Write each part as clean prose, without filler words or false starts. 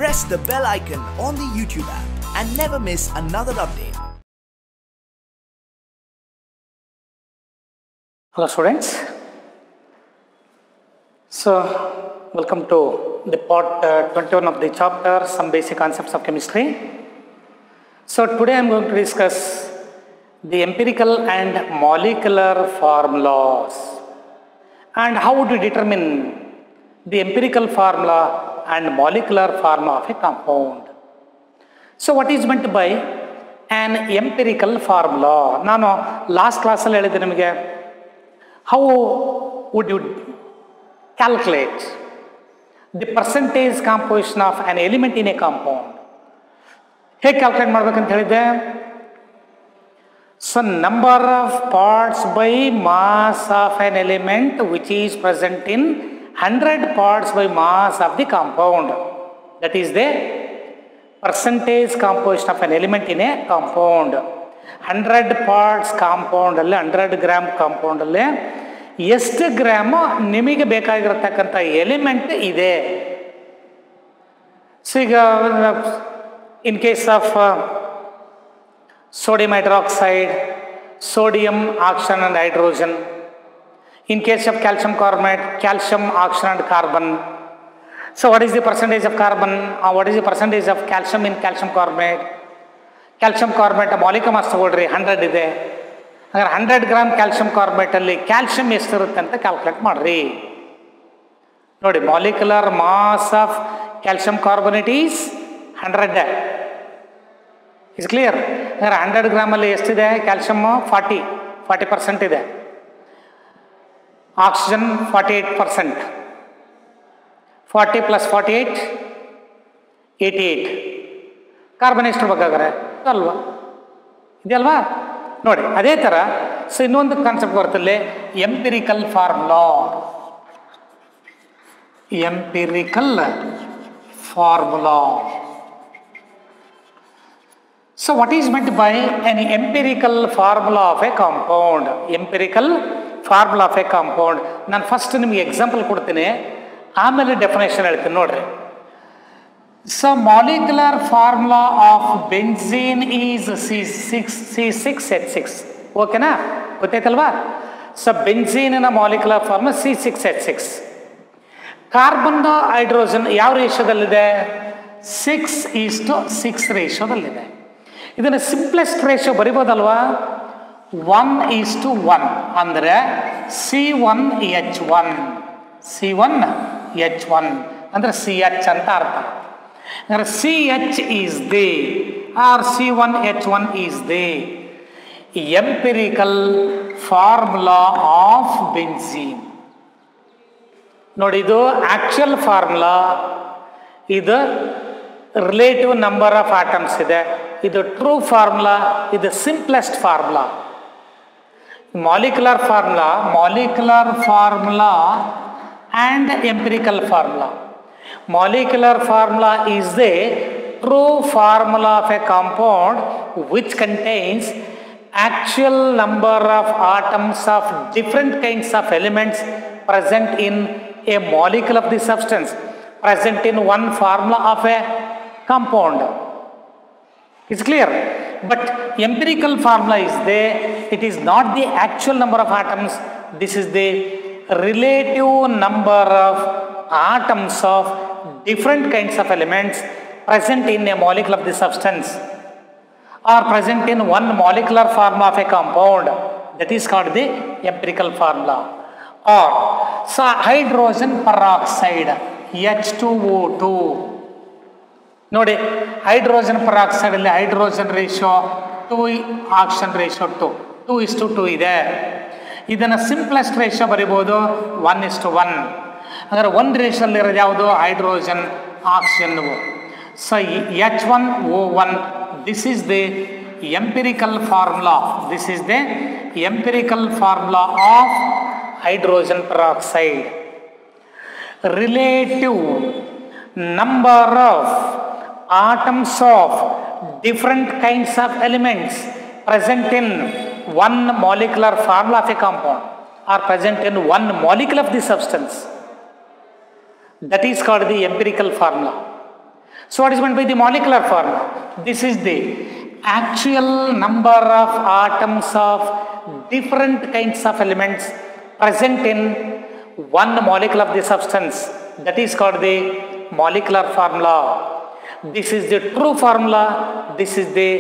press the bell icon on the YouTube app and never miss another update. Hello students. So welcome to the part 21 of the chapter Some Basic Concepts of Chemistry. So today I am going to discuss the empirical and molecular formulas and how would you determine the empirical formula and molecular formula of a compound. So what is meant by an empirical formula? ನಾನು last ಕ್ಲಾಸಲ್ಲಿ ಹೇಳಿದ್ದೆ ನಿಮಗೆ how would you calculate the percentage composition of an element in a compound. ಹೇಗೆ calculate ಮಾಡಬೇಕಂತ ಹೇಳಿದ್ದೆ? So number of parts by mass of an element which is present in 100 parts by mass of the compound. That is the percentage composition of an element in a compound. 100 parts compound ಅಲ್ಲಿ 100 gram compound ಅಲ್ಲಿ ಎಷ್ಟು gram ನಿಮಗೆ ಬೇಕಾಗಿರತಕ್ಕಂಥ element ಇದೆ. So ಈಗ in case of sodium hydroxide, sodium oxygen and hydrogen. In case of calcium carbonate, calcium oxygen and carbon. So what is the percentage of carbon? What is the percentage of calcium in calcium carbonate? Calcium carbonate molecule mass ತಗೊಳ್ರಿ 100 ಇದೆ. ಹಾಗಾದ್ರೆ 100 gram calcium carbonate ಅಲ್ಲಿ calcium ಎಷ್ಟಿರುತ್ತೆ ಅಂತ calculate ಮಾಡ್ರಿ. ನೋಡಿ, molecular mass of calcium carbonate is 100. Is clear? ಅಂದರೆ 100 ಗ್ರಾಮಲ್ಲಿ ಎಷ್ಟಿದೆ ಕ್ಯಾಲ್ಸಿಯಮ್? 40% ಇದೆ. ಆಕ್ಸಿಜನ್ 48%. 40 + 48 88. ಕಾರ್ಬನ್ ಎಷ್ಟು ಬೇಕಾದ್ರೆ ಅಲ್ವಾ? ಇದೆಯಲ್ವಾ? ನೋಡಿ, ಅದೇ ಥರ ಸೊ ಇನ್ನೊಂದು ಕಾನ್ಸೆಪ್ಟ್ ಬರ್ತಲ್ಲಿ empirical formula. Empirical formula. So what is meant by an empirical formula of a compound? Empirical formula of a compound. ನಾನು ಫಸ್ಟ್ ನಿಮಗೆ ಎಕ್ಸಾಂಪಲ್ ಕೊಡ್ತೀನಿ, ಆಮೇಲೆ ಡೆಫಿನೇಷನ್ ಹೇಳ್ತೀನಿ ನೋಡ್ರಿ. So molecular formula of benzene is C6H6. ಓಕೆನಾ? ಗೊತ್ತಾಯ್ತಲ್ವಾ? So ಬೆನ್ಝೀನಿನ molecular formula C6H6. Carbon hydrogen ಯಾವ ರೇಷಿಯೋದಲ್ಲಿದೆ? 6:6 ರೇಷಿಯೋದಲ್ಲಿದೆ. ಇದನ್ನು ಸಿಂಪ್ಲೆಸ್ಟ್ ರೇಷಿಯೋ ಬರಿಬೋದಲ್ವಾ? 1:1 ಅಂದರೆ C1H1. C1H1 ಅಂದರೆ CH ಅಂತ ಅರ್ಥ. ಅಂದರೆ CH is the or C1H1 is the empirical formula of benzene. ನೋಡಿ, ಇದು ಆಕ್ಚುಯಲ್ ಫಾರ್ಮುಲಾ, ಇದು ರಿಲೇಟಿವ್ ನಂಬರ್ ಆಫ್ ಆಟಮ್ಸ್ ಇದೆ. ಇದು ಟ್ರೂ ಫಾರ್ಮುಲಾ, ಇದು simplest formula. Molecular formula and empirical formula. Molecular formula is the true formula of a compound which contains actual number of atoms of different kinds of elements present in a molecule of the substance, present in one formula of a compound. It's clear? But empirical formula is there. It is not the actual number of atoms. This is the relative number of atoms of different kinds of elements present in a molecule of the substance or present in one molecular formula of a compound. That is called the empirical formula. Or so hydrogen peroxide H2O2. ನೋಡಿ, hydrogen peroxide ಅಲ್ಲಿ hydrogen ratio 2, oxygen ratio 2:2 ಇದೆ. ಇದನ್ನು simplest ratio ಬರಿಬೋದು 1:1. ಅಂದರೆ 1 ರೇಷಿಯೋಲ್ಲಿ ಇರೋದು ಯಾವುದು? Hydrogen, oxygen. So H1O1, this is the empirical formula. This is the empirical formula of hydrogen peroxide. Relative number of atoms of different kinds of elements present in one molecular formula of a compound are present in one molecule of the substance. That is called the empirical formula. So what is meant by the molecular formula? This is the actual number of atoms of different kinds of elements present in one molecule of the substance. That is called the molecular formula. This is the true formula. This is the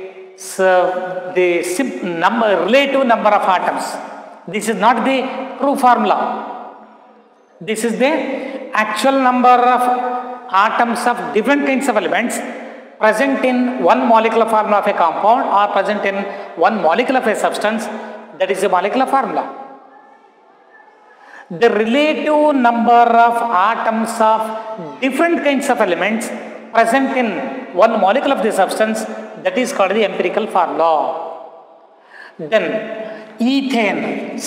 relative number of atoms. This is not the true formula. This is the actual number of atoms of different kinds of elements present in one molecular formula of a compound or present in one molecule of a substance. That is the molecular formula. The relative number of atoms of different kinds of elements present in one molecule of the substance, that is called the empirical formula. Then ethane,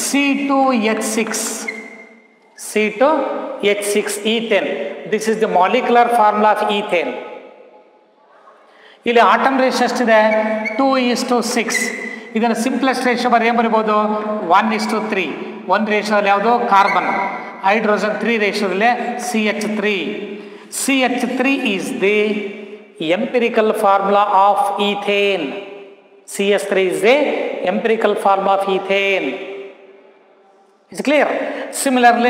C2H6, ethane. This is the molecular formula of ethane. ಇಲ್ಲಿ atom ratio ಎಷ್ಟಿದೆ? 2:6. ಇದನ್ನು simplest ratio ಏನು ಬರೀಬೋದು? 1:3. 1 ರೇಷಿಯೋದಲ್ಲಿ ಯಾವುದು? Carbon. Hydrogen 3 ರೇಷಿಯೋದಲ್ಲಿ CH3. CH3 is the empirical formula of ethane. CH3 is the empirical formula of ethane. Is it clear? Similarly,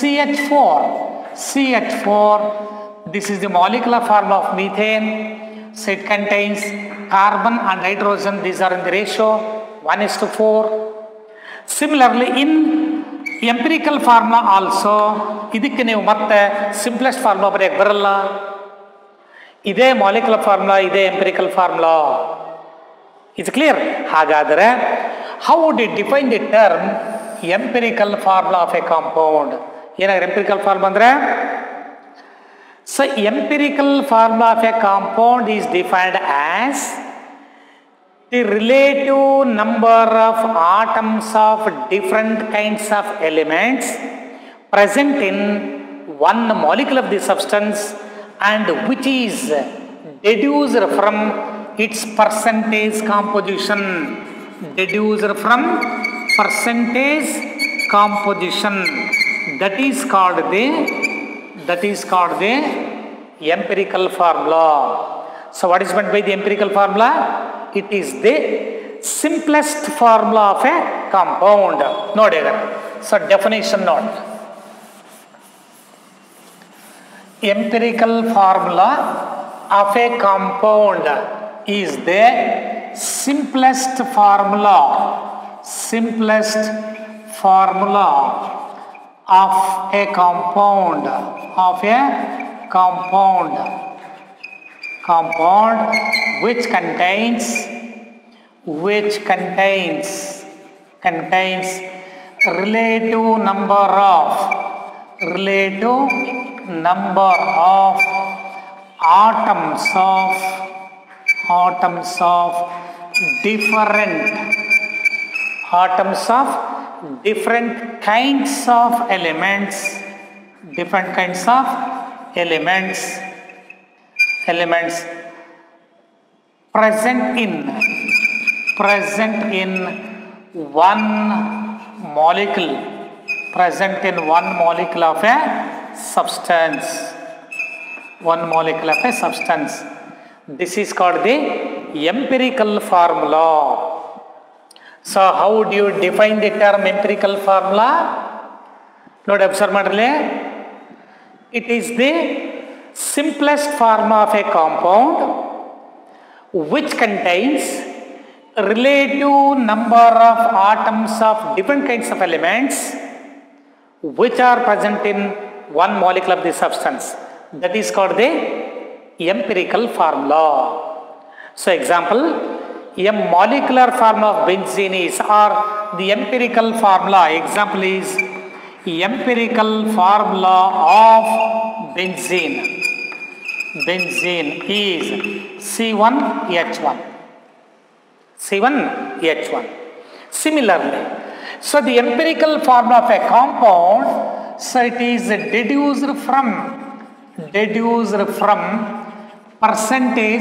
CH4, this is the molecular formula of methane. So it contains carbon and hydrogen. These are in the ratio 1:4. Similarly, in empirical formula also, ಇದಕ್ಕೆ ನೀವು ಮತ್ತೆ simplest formula ಬರೆಯಕ್ಕೆ ಬರಲ್ಲ. ಇದೇ molecular formula, ಇದೇ empirical formula. Is clear? ಹಾಗಾದರೆ how would you define the term empirical formula of a compound? ಏನಾದ್ರೆ empirical formula ಅಂದ್ರೆ? So empirical formula of a compound is defined as the relative number of atoms of different kinds of elements present in one molecule of the substance and which is deduced from its percentage composition. Deduced from percentage composition. That is called the empirical formula. So what is meant by the empirical formula? It is the simplest formula of a compound. Note here. So definition note. Empirical formula of a compound is the simplest formula of a compound which contains relative number of atoms of different kinds of elements present in one molecule of a substance. This is called the empirical formula. So how do you define the term empirical formula? Note, observe madrille. It is the simplest formula of a compound which contains relative number of atoms of different kinds of elements which are present in one molecule of the substance. That is called the empirical formula. So example, a molecular formula of benzene is, or the empirical formula, example is empirical formula of benzene. Benzene is C1H1. Similarly, so the empirical formula of a compound, so it is deduced from percentage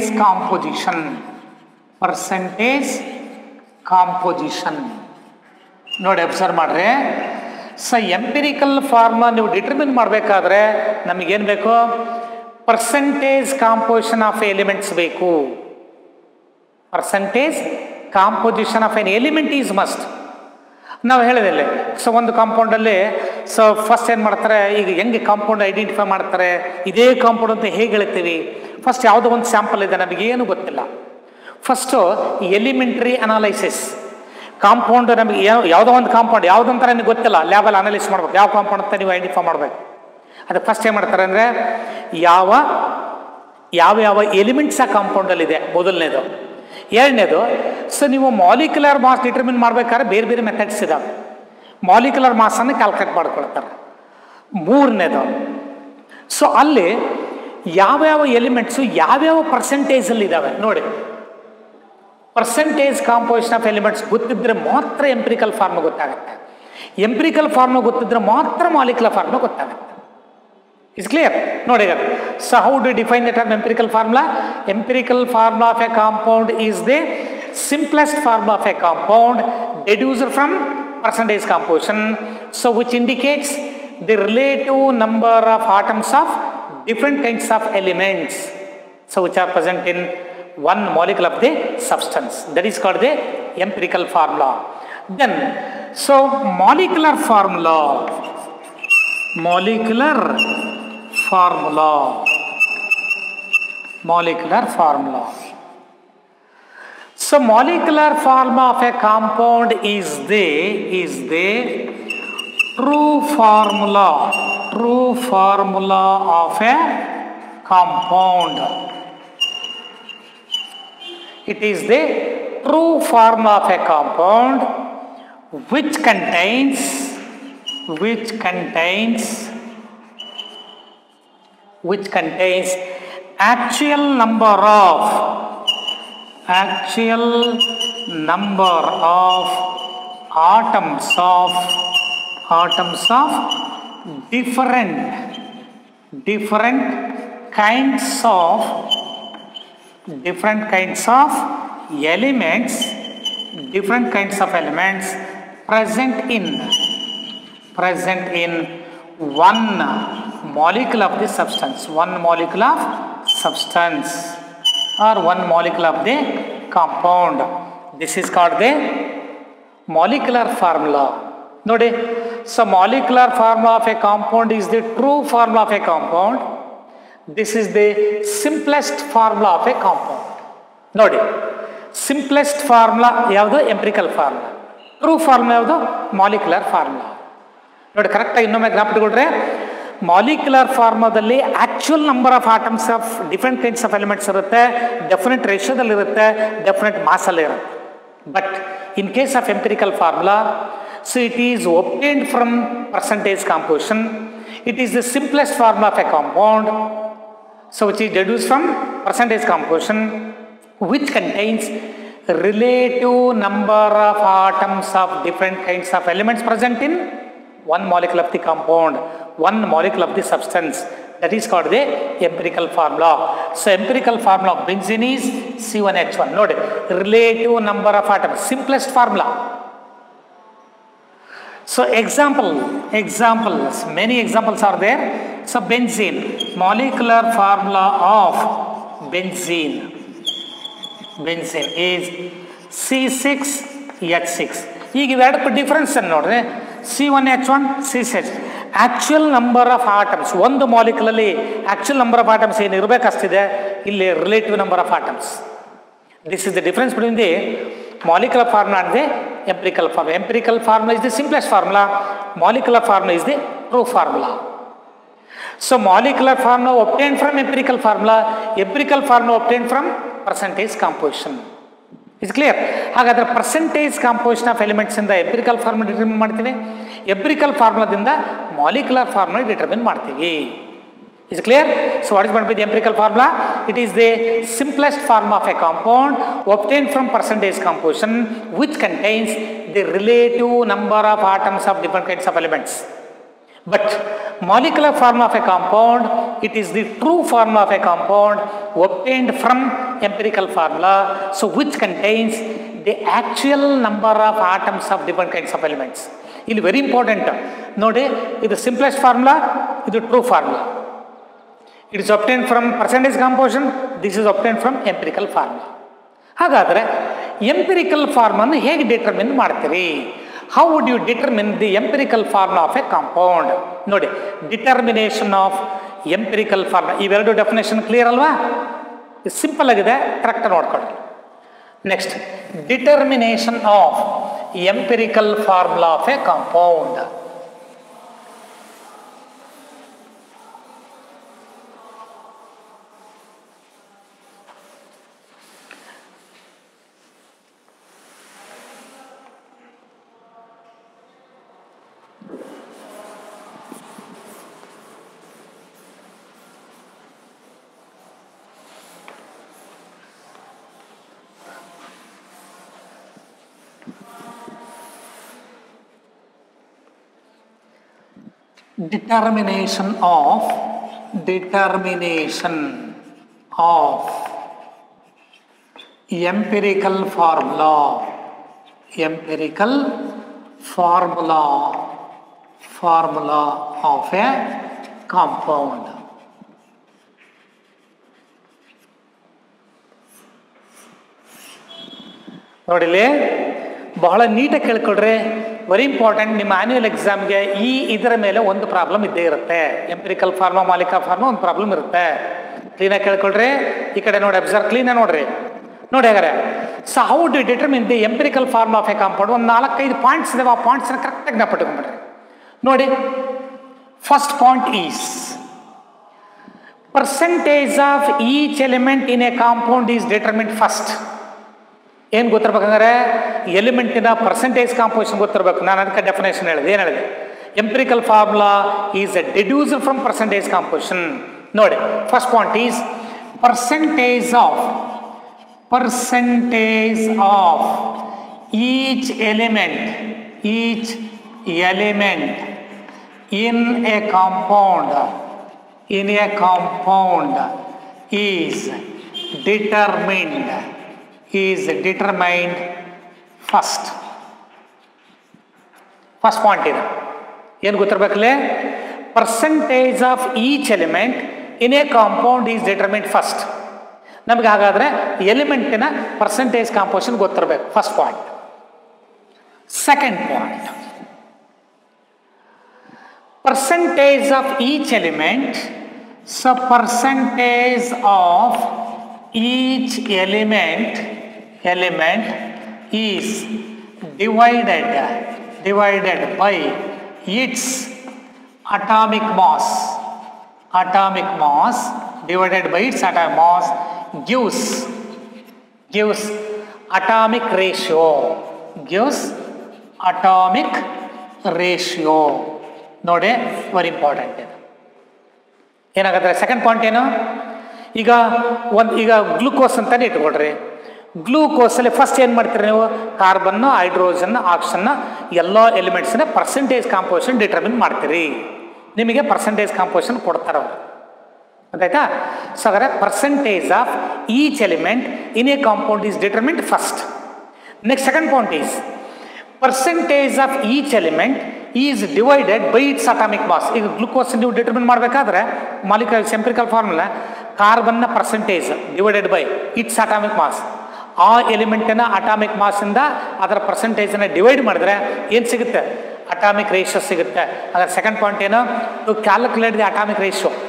composition. ನೋಡಿ observe ಮಾಡ್ರಿ. So empirical formula ನೀವು determine ಮಾಡಬೇಕಾದ್ರೆ ನಮಗೇನು ಬೇಕು? Percentage composition of elements ಬೇಕು. Percentage composition of an element is must. ನಾವು ಹೇಳಿದಿಲ್ಲ, so ಒಂದು ಕಾಂಪೌಂಡಲ್ಲಿ ಸೊ ಫಸ್ಟ್ ಏನು ಮಾಡ್ತಾರೆ, ಈಗ ಹೆಂಗೆ ಕಾಂಪೌಂಡ್ ಐಡೆಂಟಿಫೈ ಮಾಡ್ತಾರೆ, ಇದೇ ಕಾಂಪೌಂಡ್ ಅಂತ ಹೇಗೆ ಹೇಳ್ತೀವಿ? ಫಸ್ಟ್ ಯಾವುದೋ ಒಂದು ಸ್ಯಾಂಪಲ್ ಇದೆ, ನಮಗೇನು ಗೊತ್ತಿಲ್ಲ. First elementary analysis. ಕಾಂಪೌಂಡ್ ನಮಗೆ ಯಾವುದೋ ಒಂದು ಕಾಂಪೌಂಡ್ ಯಾವುದಂತ ನನಗೆ ಗೊತ್ತಿಲ್ಲ, ಲ್ಯಾಬಲ್ಲಿ ಅನಾಲಿಸ್ ಮಾಡ್ಬೇಕು, ಯಾವ ಕಾಂಪೌಂಡ್ ಅಂತ ನೀವು ಐಡೆಂಟಿಫೈ ಮಾಡಬೇಕು. ಅದಕ್ಕೆ ಫಸ್ಟ್ ಏನು ಮಾಡ್ತಾರೆ ಅಂದರೆ ಯಾವ ಎಲಿಮೆಂಟ್ಸ್ ಆ ಕಾಂಪೌಂಡಲ್ಲಿದೆ ಮೊದಲನೇದು. ಎರಡನೇದು, ಸೊ ನೀವು ಮಾಲಿಕ್ಯುಲರ್ ಮಾಸ್ ಡಿಟರ್ಮಿನ್ ಮಾಡಬೇಕಾದ್ರೆ ಬೇರೆ ಬೇರೆ ಮೆಥಡ್ಸ್ ಇದಾವೆ, ಮಾಲಿಕ್ಯುಲರ್ ಮಾಸನ್ನು ಕ್ಯಾಲ್ಕುಲೇಟ್ ಮಾಡ್ಕೊಳ್ತಾರೆ. ಮೂರನೇದು, ಸೊ ಅಲ್ಲಿ ಯಾವ್ಯಾವ ಎಲಿಮೆಂಟ್ಸು ಯಾವ್ಯಾವ ಪರ್ಸೆಂಟೇಜಲ್ಲಿ ಇದ್ದಾವೆ ನೋಡಿ. ಪರ್ಸೆಂಟೇಜ್ ಕಾಂಪೋಸಿಷನ್ ಆಫ್ ಎಲಿಮೆಂಟ್ಸ್ ಗೊತ್ತಿದ್ರೆ ಮಾತ್ರ ಎಂಪಿರಿಕಲ್ ಫಾರ್ಮ್ ಗೊತ್ತಾಗುತ್ತೆ. ಎಂಪಿರಿಕಲ್ ಫಾರ್ಮ್ ಗೊತ್ತಿದ್ರೆ ಮಾತ್ರ ಮಾಲಿಕ್ಯುಲರ್ ಫಾರ್ಮ್ ಗೊತ್ತಾಗುತ್ತೆ. ಇಟ್ಸ್ ಕ್ಲಿಯರ್ ನೋಡಿ. So how do define the term empirical formula? Empirical formula of a compound is the simplest formula of a compound deduced from percentage composition, so which indicates the relative number of atoms of different kinds of elements, so which are present in one molecule of the substance. That is called the empirical formula. Then, so molecular formula. So molecular formula of a compound is the true formula of a compound. It is the true formula of a compound which contains actual number of atoms of different kinds of elements present in one molecule of the substance, or one molecule of the compound. This is called the molecular formula. Nodi, so molecular formula of a compound is the true formula of a compound. This is the simplest formula of a compound. Nodi, simplest formula yavadu empirical formula, true formula yavadu molecular formula. Nodi, correct ಆಗಿ ಇನ್ನೊಮ್ಮೆ ಜ್ಞಾಪಕ ಇಟ್ಕೊಂಡ್ರೆ molecular ಫಾರ್ಮಾದಲ್ಲಿ actual number of atoms of different kinds of elements ಇರುತ್ತೆ, definite ರೇಷಿಯೋದಲ್ಲಿ ಇರುತ್ತೆ, definite ಮಾಸಲ್ಲಿ ಇರುತ್ತೆ. But in case of empirical formula, so it is obtained from percentage composition. It is the simplest formula of a compound, so which is deduced from percentage composition, which contains relative number of atoms of different kinds of elements present in one molecule of the compound, one molecule of the substance. That is called the empirical formula. So empirical formula of benzene is C1H1. Note, relative number of atoms, simplest formula. So examples, many examples are there. So benzene, molecular formula of benzene is C6H6. ಈಗ ಇವೆರಡಕ್ಕೂ difference ಅನ್ನು ನೋಡ್ರಿ, C1H1 C6. Actual number of atoms ಒಂದು ಮಾಲಿಕ್ಯುಲಲ್ಲಿ actual number of atoms ಏನು ಇರಬೇಕಷ್ಟಿದೆ, ಇಲ್ಲಿ relative number of atoms. This is the difference between the molecular formula and the empirical formula. Empirical formula is the simplest formula, molecular formula is the true formula. So molecular formula obtained from empirical formula obtained from percentage composition. Is clear? ಹಾಗಾದ್ರೆ percentage composition of elements ಇಂದ empirical formula determine ಮಾಡ್ತೀವಿ, empirical formula ದಿಂದ molecular formula determine ಮಾಡ್ತೀವಿ. Is clear? So what is going to be the empirical formula? It is the simplest formula of a compound obtained from percentage composition which contains the relative number of atoms of different kinds of elements. But molecular formula of a compound, it is the true formula of a compound obtained from empirical formula, so which contains the actual number of atoms of different kinds of elements. It is very important. Nodi, ಇದು simplest formula, ಇದು true formula. It is obtained from percentage composition. This is obtained from empirical formula. ಹಾಗಾದರೆ empirical ಫಾರ್ಮನ್ನು ಹೇಗೆ determine ಮಾಡ್ತೀರಿ? How would you determine the empirical formula of a compound? ನೋಡಿ, determination of empirical formula, ಇವೆರಡು definition clear ಅಲ್ವಾ? Simple ಆಗಿದೆ, correct ನೋಡ್ಕೊಳ್ಳಿ. Next, determination of empirical formula of a compound. Determination of empirical formula of a compound. ನೋಡಿಲಿ, ಬಹಳ ನೀಟಾಗಿ ಕೇಳ್ಕೊಳ್ರಿ, very important. ನಿಮ್ಮ ಆನ್ಯುವಲ್ ಎಕ್ಸಾಮ್ಗೆ ಇದರ ಮೇಲೆ ಒಂದು ಪ್ರಾಬ್ಲಮ್ ಇದ್ದೇ ಇರುತ್ತೆ. ಎಂಪಿರಿಕಲ್ ಫಾರ್ಮಾ, ಮಾಲಿಕಾ ಫಾರ್ಮಾ ಒಂದು ಪ್ರಾಬ್ಲಮ್ ಇರುತ್ತೆ. ಕ್ಲೀನಾಗಿ ಕೇಳ್ಕೊಳ್ರಿ. ಈ ಕಡೆ ನೋಡಿ, ಅಬ್ಸರ್ವ್ ಕ್ಲೀನಾಗಿ ನೋಡ್ರಿ. ನೋಡಿ ಹಾಗಾದ್ರೆ, so how do determine the empirical formula of a compound? ಒಂದು 4-5 ಪಾಯಿಂಟ್ಸ್ ಇದಾವೆ. ಆ ಪಾಯಿಂಟ್ಸ್ನ ಕರೆಕ್ಟಾಗಿ ಜ್ಞಾಪಕಟ್ಕೊಂಡ್ಬಿಡ್ರಿ. ನೋಡಿ, first point is percentage of each element in a compound is determined first. ಏನು ಗೊತ್ತಿರ್ಬೇಕಂದ್ರೆ ಎಲಿಮೆಂಟಿನ ಪರ್ಸೆಂಟೇಜ್ ಕಾಂಪೋಸಿಷನ್ ಗೊತ್ತಿರಬೇಕು. ನಾನು ಅದಕ್ಕೆ ಡೆಫಿನೇಷನ್ ಹೇಳಿದೆ. ಏನು ಹೇಳಿದೆ? Empirical formula is a deduced from percentage composition. ನೋಡಿ, first point is percentage of each element in a compound is determined first. First point ಇದೆ. ಏನು ಗೊತ್ತಿರಬೇಕಲ್ಲೇ? Percentage of each element in a compound is determined first. ನಮಗೆ ಹಾಗಾದರೆ ಎಲಿಮೆಂಟಿನ percentage composition ಗೊತ್ತಿರಬೇಕು. First point. Second point, percentage of each element. So percentage of each element is divided by its atomic mass divided by its atomic mass gives atomic ratio. ನೋಡಿ, very important ಇದು. ಏನಾಗುತ್ತೆ? Second point ಏನು? ಈಗ glucose ಅಂತಾನೆ ಇಟ್ಕೊಳ್ರಿ. ಗ್ಲೂಕೋಸಲ್ಲಿ first ಏನು ಮಾಡ್ತೀರಿ ನೀವು? Carbon, hydrogen, ಆಕ್ಸಿಜನ್ನ ಎಲ್ಲ ಎಲಿಮೆಂಟ್ಸ್ನ ಪರ್ಸೆಂಟೇಜ್ ಕಾಂಪೋಸಿಷನ್ ಡಿಟರ್ಮಿನ್ ಮಾಡ್ತೀರಿ. ನಿಮಗೆ ಪರ್ಸೆಂಟೇಜ್ ಕಾಂಪೋಸಿಷನ್ ಕೊಡ್ತಾರೆ ಅವರು. ಗೊತ್ತಾಯ್ತಾ? ಸೊ ಹಾಗಾದ್ರೆ percentage of each element in a compound is determined first. Next, second point is percentage of each element is divided by its atomic mass. ಈಗ glucose ನೀವು determine ಮಾಡಬೇಕಾದ್ರೆ empirical formula ಕಾರ್ಬನ್ನ percentage divided by its atomic mass. ಆ ಎಲಿಮೆಂಟಿನ atomic ಮಾಸಿಂದ ಅದರ ಪರ್ಸೆಂಟೇಜನ್ನು divide ಮಾಡಿದ್ರೆ ಏನು ಸಿಗುತ್ತೆ? ಅಟಾಮಿಕ್ ರೇಷಿಯೋ ಸಿಗುತ್ತೆ. ಅದರ ಸೆಕೆಂಡ್ ಪಾಯಿಂಟ್ ಏನು? To calculate the atomic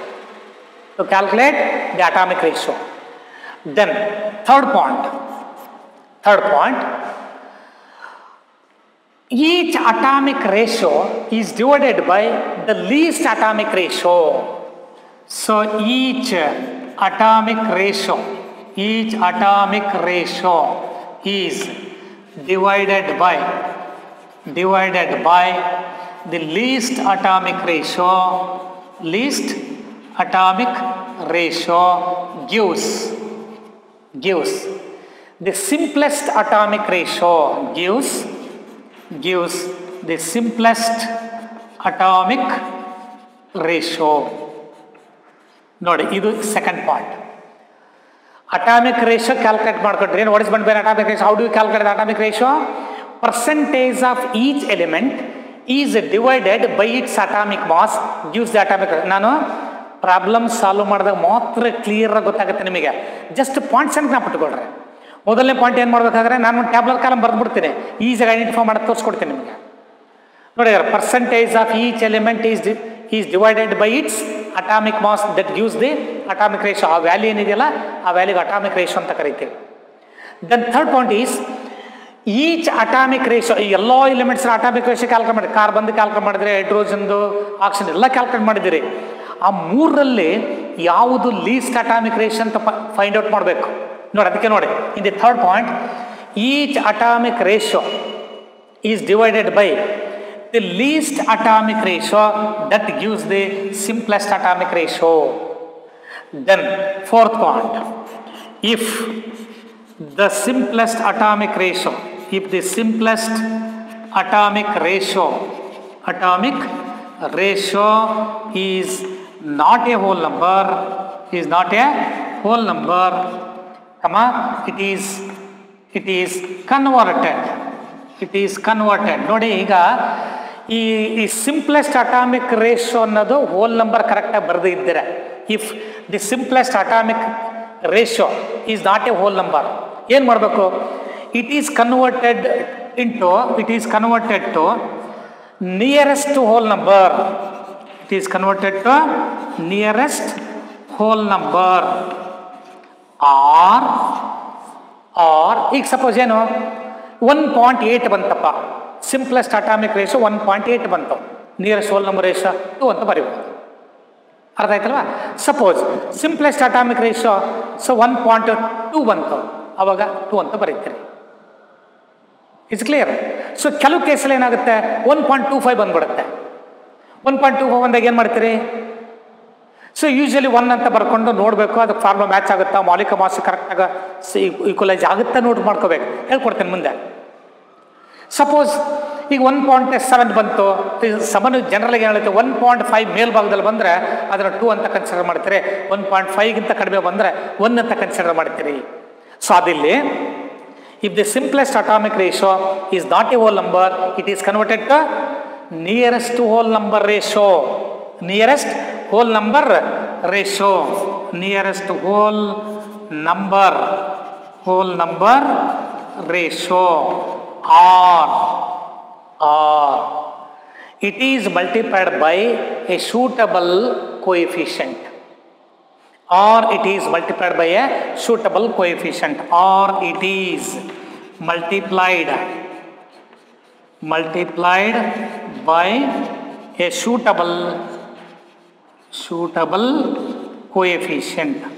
ratio. Then third point, each atomic ratio is divided by the least atomic ratio. So each atomic ratio is divided by the least atomic ratio gives the simplest atomic ratio gives the simplest atomic ratio. ನೋಡಿ, ಇದು second point. Atomic ratio calculate ಮಾಡ್ಕೊಂಡ್ರಿ. What is mean by atomic ratio? How do you calculate the atomic ratio? Percentage of each element is divided by its atomic mass gives the atomic. ನಾನು problem solve ಮಾಡಿದಾಗ ಮಾತ್ರ ಕ್ಲಿಯರಾಗಿ ಗೊತ್ತಾಗುತ್ತೆ ನಿಮಗೆ. Just ಪಾಯಿಂಟ್ಸನ್ನು ಜ್ಞಾಪಿಟ್ಕೊಳ್ರಿ. ಮೊದಲನೇ ಪಾಯಿಂಟ್ ಏನು ಮಾಡಬೇಕಾದ್ರೆ ನಾನು ಒಂದು ಟ್ಯಾಬ್ಲೆಟ್ ಕಾಲಮ್ ಬರೆದ್ಬಿಡ್ತೀನಿ, ಈಸಿಯಾಗಿ ಐಡೆಂಟಿಫೈ ಮಾಡೋದು ತೋರಿಸ್ಕೊಡ್ತೀನಿ ನಿಮಗೆ. ನೋಡಿ, percentage of each element is divided by its atomic mass that gives the atomic ratio. ಆ ವ್ಯಾಲ್ಯೂ ಏನಿದೆಯಲ್ಲ ಆ ವ್ಯಾಲ್ಯೂಗೆ ಅಟಾಮಿಕ್ ರೇಷೋ ಅಂತ ಕರಿತೀವಿ. Then third point is each atomic ratio. ಈ ಎಲ್ಲ ಎಲಿಮೆಂಟ್ಸ್ನ ಅಟಾಮಿಕ್ ರೇಷೋ ಕ್ಯಾಲ್ಕುಲೇಟ್ ಮಾಡಿ, ಕಾರ್ಬನ್ದು ಕ್ಯಾಲ್ಕುಲೇಟ್ ಮಾಡಿದ್ರೆ, ಹೈಡ್ರೋಜನ್ದು, ಆಕ್ಸಿಜನ್ ಎಲ್ಲ ಕ್ಯಾಲ್ಕುಲೇಟ್ ಮಾಡಿದ್ದೀರಿ. ಆ ಮೂರರಲ್ಲಿ ಯಾವುದು ಲೀಸ್ಟ್ ಅಟಾಮಿಕ್ ರೇಷೋ ಅಂತ ಫೈಂಡ್ ಔಟ್ ಮಾಡಬೇಕು. ನೋಡಿ, ಅದಕ್ಕೆ ನೋಡಿ, in the third point each atomic ratio is divided by the least atomic ratio that gives the simplest atomic ratio. Then fourth point, if the simplest atomic ratio is not a whole number, it is converted. ನೋಡಿ, ಈಗ ಈ simplest atomic ratio ಅನ್ನೋದು whole number ಕರೆಕ್ಟಾಗಿ ಬರೆದು ಇದ್ದೀರ. If the simplest atomic ratio is not a whole number, ಏನು ಮಾಡಬೇಕು? It is converted to nearest whole number. Or ಈಗ ಸಪೋಸ್ ಏನು 1.8 ಬಂತಪ್ಪ, ಸಿಂಪ್ಲೆಸ್ಟ್ ಅಟಾಮಿಕ್ ರೇಷೋ 1.8 ಬಂತು, ನಿಯರೆಸ್ಟ್ ಹೋಲ್ ನಂಬರ್ ರೇಷೋ 2 ಅಂತ ಬರೀಬೋದು. ಅರ್ಥ ಆಯ್ತಲ್ವಾ? ಸಪೋಸ್ ಸಿಂಪ್ಲೆಸ್ಟ್ ಅಟಾಮಿಕ್ ರೇಷೋ 1.2 ಬಂತು, ಅವಾಗ 2 ಅಂತ ಬರೀತೀರಿ. It's clear? ಸೊ ಕೆಲವು ಕೇಸಲ್ಲಿ ಏನಾಗುತ್ತೆ 1.25 ಬಂದ್ಬಿಡುತ್ತೆ. 1.25 ಬಂದಾಗ ಏನು ಮಾಡ್ತೀರಿ? ಸೊ ಯೂಶಲಿ 1 ಅಂತ ಬರ್ಕೊಂಡು ನೋಡಬೇಕು, ಅದಕ್ಕೆ ಫಾರ್ಮುಲಾ ಮ್ಯಾಚ್ ಆಗುತ್ತಾ, ಮೌಲಿಕ ಮಾಸ್ ಕರೆಕ್ಟಾಗ ಈಕ್ವಲೈಸ್ ಆಗುತ್ತಾ ನೋಟ್ ಮಾಡ್ಕೋಬೇಕು. ಹೇಳ್ಕೊಡ್ತೇನೆ ಮುಂದೆ. ಸಪೋಸ್ ಈಗ 1.7 ಬಂತು, ಸಮನು ಜನರಲ್ಗೆ ಹೇಳುತ್ತೆ 1.5 ಮೇಲ್ಭಾಗದಲ್ಲಿ ಬಂದರೆ ಅದನ್ನು 2 ಅಂತ ಕನ್ಸಿಡರ್ ಮಾಡ್ತೀರಿ, 1.5ಗಿಂತ ಕಡಿಮೆ ಬಂದರೆ 1 ಅಂತ ಕನ್ಸಿಡರ್ ಮಾಡ್ತೀರಿ. ಸೊ ಅದಿಲ್ಲಿ if the simplest atomic ratio is not a whole number, it is converted to nearest whole number ratio. Nearest whole number ratio or it is multiplied by a suitable coefficient, or it is multiplied by a suitable coefficient, or it is multiplied by a suitable coefficient.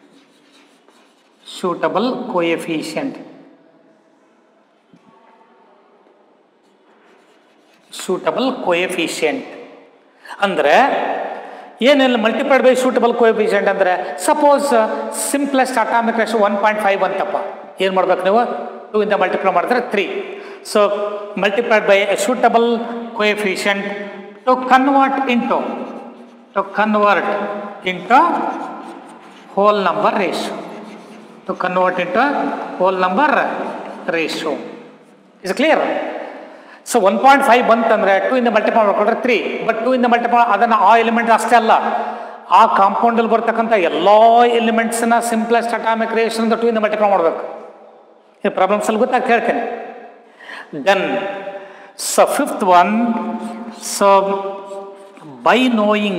Suitable coefficient ಅಂದರೆ ಏನೆಲ್ಲ multiplied by suitable coefficient ಅಂದರೆ, suppose simplest atomic ratio 1.5 ಅಂತಪ್ಪ, ಏನು ಮಾಡ್ಬೇಕು ನೀವು? 2 ಇಂದ multiply ಮಾಡಿದ್ರೆ 3. So multiplied by a suitable coefficient to convert into whole number ratio. Is clear? So 1.5 ಬಂತಂದರೆ 2 ಇಂದ ಮಲ್ಟಿಪ್ಲೈ ಮಾಡ್ಕೊಂಡ್ರೆ 3, ಬಟ್ 2 ಇಂದ ಮಲ್ಟಿಪ್ಲೈ ಅದನ್ನು ಆ ಎಲಿಮೆಂಟ್ ಅಷ್ಟೇ ಅಲ್ಲ, ಆ ಕಾಂಪೌಂಡಲ್ಲಿ ಬರ್ತಕ್ಕಂಥ ಎಲ್ಲ ಎಲಿಮೆಂಟ್ಸನ್ನ ಸಿಂಪ್ಲೆಸ್ಟ್ ಅಟಾಮಿಕ್ ರೇಷೋ ಅಂತ 2 ಇಂದ ಮಲ್ಟಿಪ್ಲೈ ಮಾಡಬೇಕು. ಈ ಪ್ರಾಬ್ಲಮ್ಸಲ್ಲಿ ಗೊತ್ತಾಗ್ತಾ ಹೇಳ್ತೇನೆ. Then so fifth one, so by knowing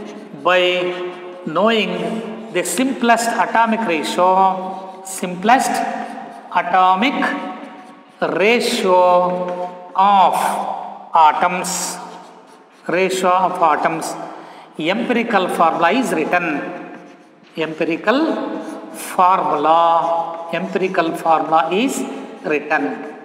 the simplest atomic ratio of atoms, empirical formula is written. Empirical formula is written.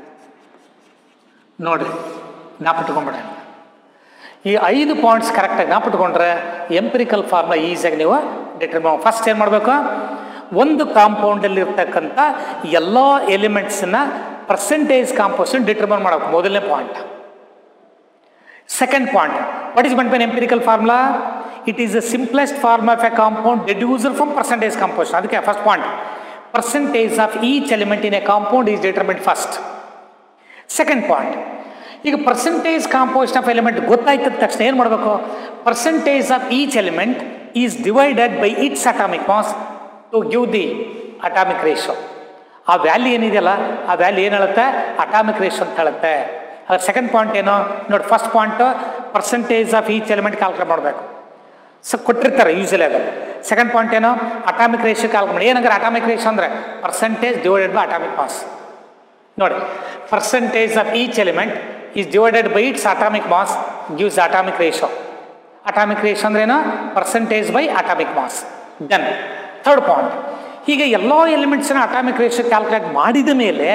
ನೋಡಿ, ಜ್ಞಾಪಿಟ್ಕೊಂಡ್ಬಿಡ. ಈ 5 ಪಾಯಿಂಟ್ಸ್ ಕರೆಕ್ಟಾಗಿ ಜ್ಞಾಪಿಟ್ಕೊಂಡ್ರೆ ಎಂಪಿರಿಕಲ್ ಫಾರ್ಮುಲಾ ಈಸಿಯಾಗಿ ನೀವು ಡಿಟರ್ಮಿನ್. ಫಸ್ಟ್ ಏನು ಮಾಡಬೇಕು? ಒಂದು ಕಾಂಪೌಂಡಲ್ಲಿ ಇರ್ತಕ್ಕಂಥ ಎಲ್ಲ ಎಲಿಮೆಂಟ್ಸನ್ನ ಪರ್ಸೆಂಟೇಜ್ ಕಾಂಪೋಸಿಷನ್ ಡಿಟರ್ಮಿನ್ ಮಾಡಬೇಕು, ಮೊದಲನೇ point. Second point, what is meant by empirical formula? It is the simplest form of a compound deduced from percentage composition. ಅದಕ್ಕೆ first point, percentage of each element in a compound is determined first. Second point, ಈಗ percentage composition of element ಗೊತ್ತಾಯ್ತದ ತಕ್ಷಣ ಏನು ಮಾಡಬೇಕು? Percentage of each element is divided by its atomic mass to give the atomic ratio. ಆ value ಏನಿದೆಯಲ್ಲ ಆ value ಏನು ಹೇಳುತ್ತೆ, ಅಟಾಮಿಕ್ ರೇಷಿಯೋ ಅಂತ ಹೇಳುತ್ತೆ. ಅದ್ರ ಸೆಕೆಂಡ್ ಪಾಯಿಂಟ್ ಏನು ನೋಡಿ, first point percentage of each element calculate ಮಾಡಬೇಕು. ಸೊ ಕೊಟ್ಟಿರ್ತಾರೆ ಯೂಸಲಿ ಅದು. ಸೆಕೆಂಡ್ ಪಾಯಿಂಟ್ ಏನು, ಅಟಾಮಿಕ್ ರೇಷಿಯೋ ಕ್ಯಾಲ್ಕುಲೇಟ್ ಮಾಡಿ. ಏನಂದ್ರೆ ಅಟಾಮಿಕ್ ರೇಷಿಯೋ ಅಂದರೆ percentage divided by atomic mass. ನೋಡಿ, percentage of each element is divided by its atomic mass gives atomic ratio. Atomic ratio ಅಂದ್ರೆ ಏನು, percentage by atomic mass. Then third point, ಹೀಗೆ ಎಲ್ಲ ಎಲಿಮೆಂಟ್ಸ್ನ atomic ratio calculate ಮಾಡಿದ ಮೇಲೆ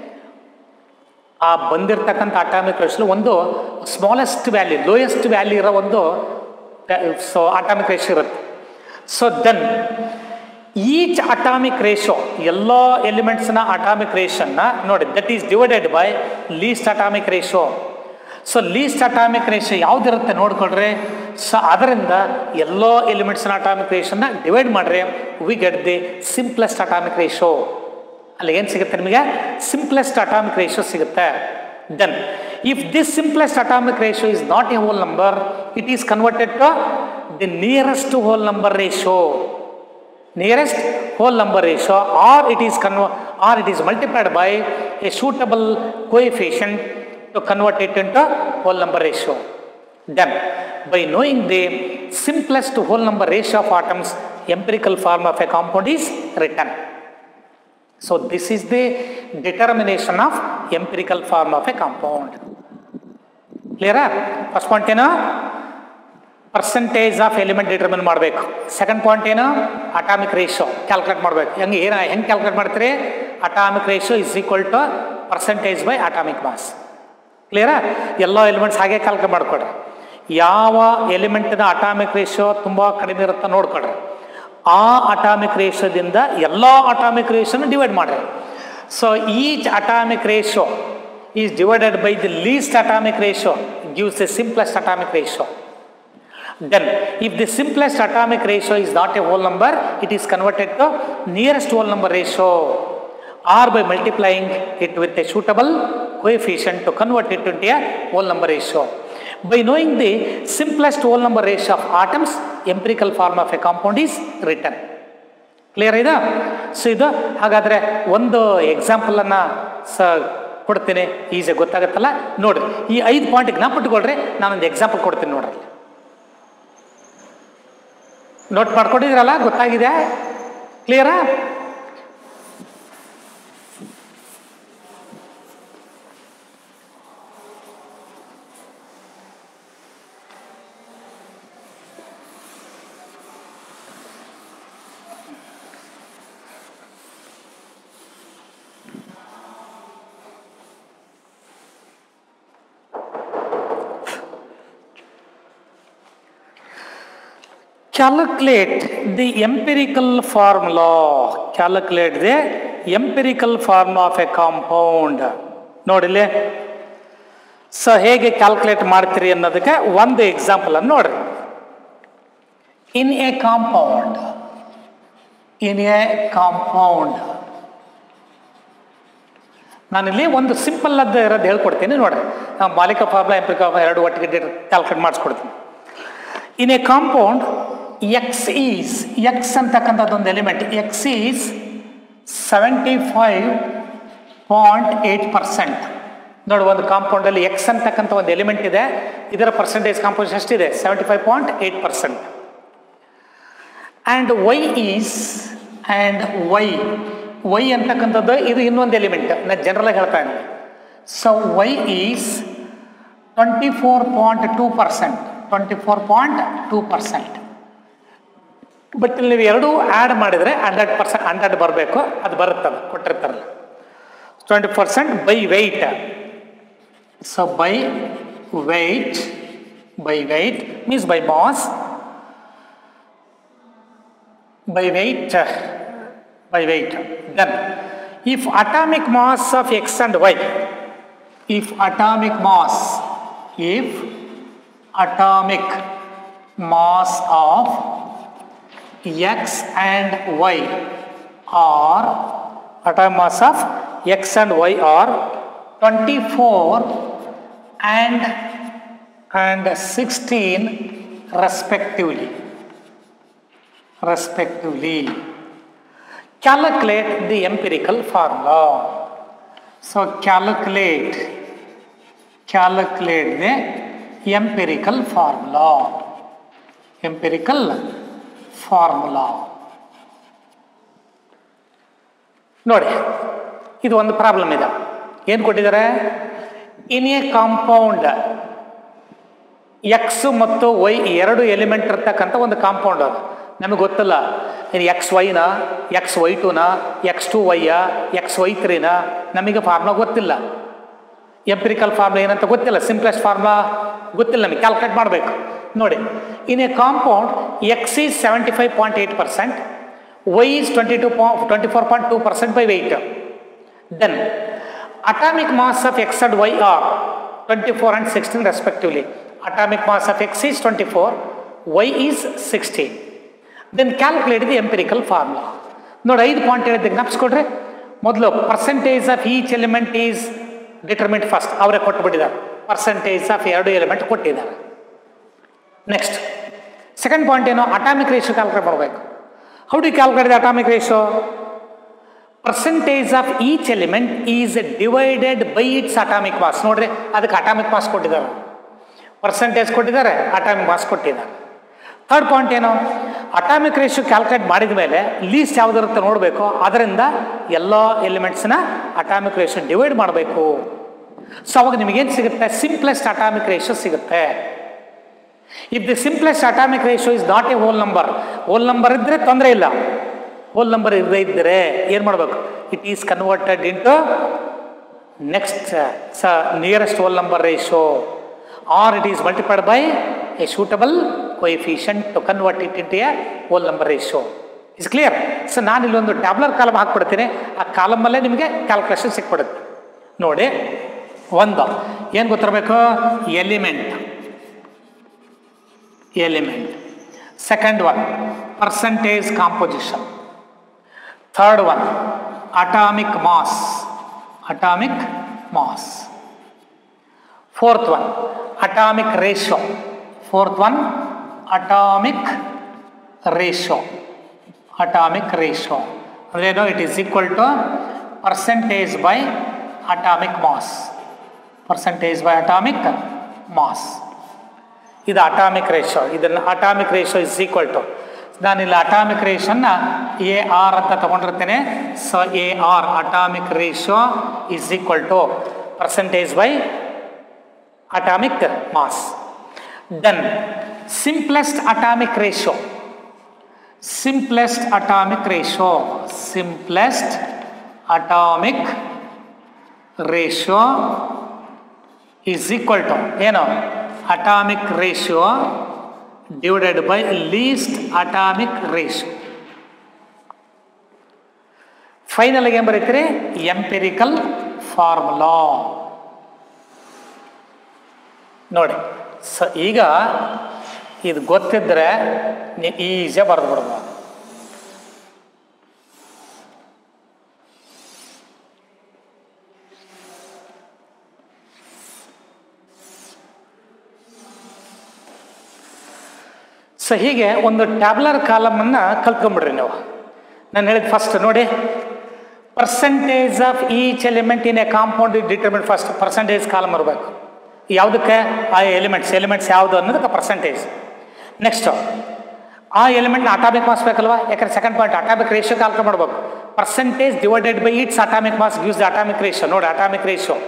ಆ ಬಂದಿರತಕ್ಕಂಥ ಅಟಾಮಿಕ್ ರೇಷಿಯೋ ಒಂದು ಸ್ಮಾಲೆಸ್ಟ್ ವ್ಯಾಲ್ಯೂ, ಲೋಯೆಸ್ಟ್ ವ್ಯಾಲ್ಯೂ ಇರೋ ಒಂದು ಸೊ ಅಟಾಮಿಕ್ ರೇಷಿಯೋ ಇರುತ್ತೆ. So then each atomic ratio, ಎಲ್ಲ ಎಲಿಮೆಂಟ್ಸ್ನ ಅಟಾಮಿಕ್ ರೇಷನ್ನ ನೋಡಿ, that is divided by least atomic ratio. So least atomic ratio ಯಾವುದಿರುತ್ತೆ ನೋಡ್ಕೊಳ್ರಿ. ಸೊ ಅದರಿಂದ ಎಲ್ಲ ಎಲಿಮೆಂಟ್ಸ್ನ ಅಟಾಮಿಕ್ ರೇಷನ್ನ ಡಿವೈಡ್ ಮಾಡ್ರಿ, we get the simplest atomic ratio. ಅಲ್ಲಿ ಏನು ಸಿಗುತ್ತೆ ನಿಮಗೆ, ಸಿಂಪ್ಲೆಸ್ಟ್ ಅಟಾಮಿಕ್ ರೇಷಿಯೋ ಸಿಗುತ್ತೆ. Then if this simplest atomic ratio is not a whole number, it is converted to the nearest whole number ratio. Nearest whole number ratio, or it is multiplied by a suitable coefficient to convert it into whole number ratio. Then by knowing the simplest whole number ratio of atoms, empirical formula of a compound is written. So this is the determination of empirical formula of a compound. Clear? First point ಏನು, percentage of element determine ಮಾಡಬೇಕು. Second point ಏನು, atomic ratio calculate ಮಾಡಬೇಕು. ಹೆಂಗೆ calculate ಮಾಡ್ತೀರಿ, atomic ratio is equal to percentage by atomic mass. ಕ್ಲಿಯರಾ? ಎಲ್ಲ elements ಹಾಗೆ calculate ಮಾಡ್ಕೊಡ್ರಿ. ಯಾವ ಎಲಿಮೆಂಟಿನ ಅಟಾಮಿಕ್ ರೇಷಿಯೋ ತುಂಬ ಕಡಿಮೆ ಇರುತ್ತೆ ನೋಡ್ಕೊಡ್ರಿ, ಆ ಅಟಾಮಿಕ್ ರೇಷಿಯೋದಿಂದ ಎಲ್ಲ ಅಟಾಮಿಕ್ ರೇಷಿಯೋನ ಡಿವೈಡ್ ಮಾಡ್ರಿ. So each atomic ratio is divided by the least atomic ratio gives the simplest atomic ratio. Then if the simplest atomic ratio is not a whole number, it is converted to nearest whole number ratio, or by multiplying it with a suitable coefficient to convert it into a whole number ratio. By knowing the simplest whole number ratio of atoms, empirical formula of a compound is written. Clear ಇದೆ? So ಇದು ಹಾಗಾದರೆ ಒಂದು ಎಕ್ಸಾಂಪಲನ್ನು ಕೊಡ್ತೀನಿ, ಈಸಿಯಾಗಿ ಗೊತ್ತಾಗುತ್ತಲ್ಲ ನೋಡ್ರಿ. ಈ 5 point ಜ್ಞಾಪಕಟ್ಕೊಳ್ರಿ, ನಾನೊಂದು example ಕೊಡ್ತೀನಿ ನೋಡ್ರಿ. ನೋಟ್ ಮಾಡ್ಕೊಂಡಿದ್ರಲ್ಲ, ಗೊತ್ತಾಗಿದೆ? ಕ್ಲಿಯರಾ? Calculate the empirical formula. Calculate the empirical formula of a compound. ನೋಡಿಲ್ಲಿ. ಸೊ ಹೇಗೆ ಕ್ಯಾಲ್ಕುಲೇಟ್ ಮಾಡ್ತೀರಿ ಅನ್ನೋದಕ್ಕೆ ಒಂದು ಎಕ್ಸಾಂಪಲ್ ಅನ್ನು ನೋಡ್ರಿ. ಇನ್ ಎ ಕಾಂಪೌಂಡ್ ನಾನಿಲ್ಲಿ ಒಂದು ಸಿಂಪಲ್ ಅದು ಇರೋದು ಹೇಳ್ಕೊಡ್ತೀನಿ ನೋಡ್ರಿ. ಮಾಲಿಕ ಫಾರ್ಮುಲಾ ಎಂಪಿರಿಕಲ್ ಫಾರ್ಮುಲಾ ಎರಡು ಒಟ್ಟಿಗೆ ಕ್ಯಾಲ್ಕುಲೇಟ್ ಮಾಡಿಸ್ಕೊಡ್ತೀನಿ. ಇನ್ ಎ ಕಾಂಪೌಂಡ್ ಎಕ್ಸ್ ಅಂತಕ್ಕಂಥದ್ದು ಒಂದು ಎಲಿಮೆಂಟ್, ಎಕ್ಸ್ ಈಸ್ 75.8%. ನೋಡಿ, ಒಂದು ಕಾಂಪೌಂಡಲ್ಲಿ ಎಕ್ಸ್ ಅಂತಕ್ಕಂಥ ಒಂದು ಎಲಿಮೆಂಟ್ ಇದೆ, ಇದರ ಪರ್ಸೆಂಟೇಜ್ ಕಾಂಪೋಸಿಷನ್ ಎಷ್ಟಿದೆ, 75.8%. ಆ್ಯಂಡ್ ವೈ ಅಂತಕ್ಕಂಥದ್ದು ಇದು ಇನ್ನೊಂದು ಎಲಿಮೆಂಟ್, ನಾನು ಜನರಲಾಗಿ ಹೇಳ್ತಾ ಇದ್ದೀನಿ. So Y is 24.2%. ಬಟ್ ಇಲ್ಲಿ ನೀವು ಎರಡೂ ಆ್ಯಡ್ ಮಾಡಿದರೆ 100% ಬರಬೇಕು, ಅದು ಬರುತ್ತಲ್ಲ ಕೊಟ್ಟಿರ್ತಾರಲ್ಲ. 20% by weight. So by weight means by mass, by weight. Then if atomic mass of x and y, if atomic mass of x and y are atomic mass of x and y are 24 and 16 respectively. respectively. Calculate the empirical formula. So calculate the empirical formula. ನೋಡಿ, ಇದು ಒಂದು problem ಇದೆ. ಏನು ಕೊಟ್ಟಿದ್ದಾರೆ? In a compound X ಮತ್ತು Y ಎರಡು element ಇರ್ತಕ್ಕಂಥ ಒಂದು ಕಾಂಪೌಂಡ್ ಅದು. ನಮಗೆ ಗೊತ್ತಿಲ್ಲ ಎಕ್ಸ್ ವೈನ, ಎಕ್ಸ್ ವೈ ಟೂನ, ಎಕ್ಸ್ ಟು ವೈಯ, ಎಕ್ಸ್ ವೈ ತ್ರೀನ, ನಮಗೆ ಫಾರ್ಮುಲಾ ಗೊತ್ತಿಲ್ಲ. ಎಂಪಿರಿಕಲ್ ಫಾರ್ಮುಲಾ ಏನಂತ ಗೊತ್ತಿಲ್ಲ, ಸಿಂಪ್ಲೆಸ್ಟ್ ಫಾರ್ಮುಲಾ ಗೊತ್ತಿಲ್ಲ, ನಮಗೆ ಕ್ಯಾಲ್ಕುಲೇಟ್ ಮಾಡಬೇಕು. ನೋಡಿ, in a compound X is 75.8%, Y is 24.2% by weight. Then atomic mass of x and y are 24 and 16 respectively. Atomic mass of x is 24, y is 16. Then calculate the empirical formula. ನೋಡಿ, 5 point ಹೇಳಿದ್ದಕ್ಕೆ ಜ್ಞಾಪಿಸ್ಕೊಡ್ರಿ. ಮೊದಲು percentage of each element is determined first, ಅವರೇ ಕೊಟ್ಟುಬಿಟ್ಟಿದ್ದಾರೆ. Percentage of ಎರಡು element ಕೊಟ್ಟಿದ್ದಾರೆ. Next second point ಏನು? Atomic ratio calculate ಮಾಡಬೇಕು. How do calculate the atomic ratio? Percentage of each element is divided by its atomic mass. ನೋಡ್ರಿ, ಅದಕ್ಕೆ atomic mass ಕೊಟ್ಟಿದ್ದಾರೆ, percentage ಕೊಟ್ಟಿದ್ದಾರೆ, ಅಟಾಮಿಕ್ ಮಾಸ್ ಕೊಟ್ಟಿದ್ದಾರೆ. ಥರ್ಡ್ ಪಾಯಿಂಟ್ ಏನು? ಅಟಾಮಿಕ್ ರೇಷಿಯೋ ಕ್ಯಾಲ್ಕುಲೇಟ್ ಮಾಡಿದ ಮೇಲೆ ಲೀಸ್ಟ್ ಯಾವುದಿರುತ್ತೆ ನೋಡಬೇಕು, ಅದರಿಂದ ಎಲ್ಲ ಎಲಿಮೆಂಟ್ಸ್ನ ಅಟಾಮಿಕ್ ರೇಷಿಯೋ ಡಿವೈಡ್ ಮಾಡಬೇಕು. ಸೊ ಅವಾಗ ನಿಮಗೇನು ಸಿಗುತ್ತೆ? ಸಿಂಪ್ಲೆಸ್ಟ್ ಅಟಾಮಿಕ್ ರೇಷಿಯೋ ಸಿಗುತ್ತೆ. If the simplest atomic ratio is not a whole number, whole number ಇದ್ದರೆ ತೊಂದರೆ ಇಲ್ಲ. ಹೋಲ್ ನಂಬರ್ ಇದ್ದರೆ ಏನು ಮಾಡಬೇಕು? It is converted into next nearest whole number ratio, or it is multiplied by a suitable coefficient to convert it into a whole number ratio. Is clear? So ನಾನು ಇಲ್ಲೊಂದು tabular column ಹಾಕ್ಬಿಡ್ತೀನಿ, ಆ ಕಾಲಮಲ್ಲೇ ನಿಮಗೆ calculation ಸಿಕ್ಬಿಡುತ್ತೆ. ನೋಡಿ, ಒಂದು ಏನು ಗೊತ್ತಿರಬೇಕು? Element. Second one percentage composition. Third one atomic mass. Fourth one atomic ratio. ಅಂದ್ರೇನು? It is equal to percentage by atomic mass. ಇದು ಅಟಾಮಿಕ್ ರೇಷಿಯೋ. ಇದನ್ನು atomic ratio is equal to, ನಾನಿಲ್ಲಿ ಅಟಾಮಿಕ್ ರೇಷಿಯೋನ ಎ ಆರ್ ಅಂತ ತಗೊಂಡಿರ್ತೇನೆ. So A R atomic ratio is equal to percentage by atomic mass. Then simplest atomic ratio is equal to ಏನು? atomic ratio divided by least atomic ratio. Final ಏನು ಬರೀತೀರಿ? Empirical formula. ನೋಡಿ, so ಈಗ ಇದು ಗೊತ್ತಿದ್ದರೆ ನೀವು ಈಸಿಯಾಗಿ ಬರೆದು ಬಿಡ್ಬೋದು. ಸೊ ಹೀಗೆ ಒಂದು ಟ್ಯಾಬ್ಲರ್ ಕಾಲಮನ್ನು ಕಲ್ತ್ಕೊಂಡ್ಬಿಡ್ರಿ ನೀವು. ನಾನು ಹೇಳಿದ ಫಸ್ಟ್ ನೋಡಿ, percentage of each element in a compound determine first. Percentage column ಇರಬೇಕು. ಯಾವುದಕ್ಕೆ? ಆ ಎಲಿಮೆಂಟ್ಸ್ ಯಾವುದು ಅನ್ನೋದಕ್ಕೆ ಪರ್ಸೆಂಟೇಜ್. ನೆಕ್ಸ್ಟು ಆ ಎಲಿಮೆಂಟ್ನ ಅಟಾಮಿಕ್ ಮಾಸ್ ಬೇಕಲ್ವಾ? ಯಾಕಂದ್ರೆ second point atomic ratio calculate ಮಾಡಬೇಕು. Percentage divided by its atomic mass gives the atomic ratio. ನೋಡಿ, atomic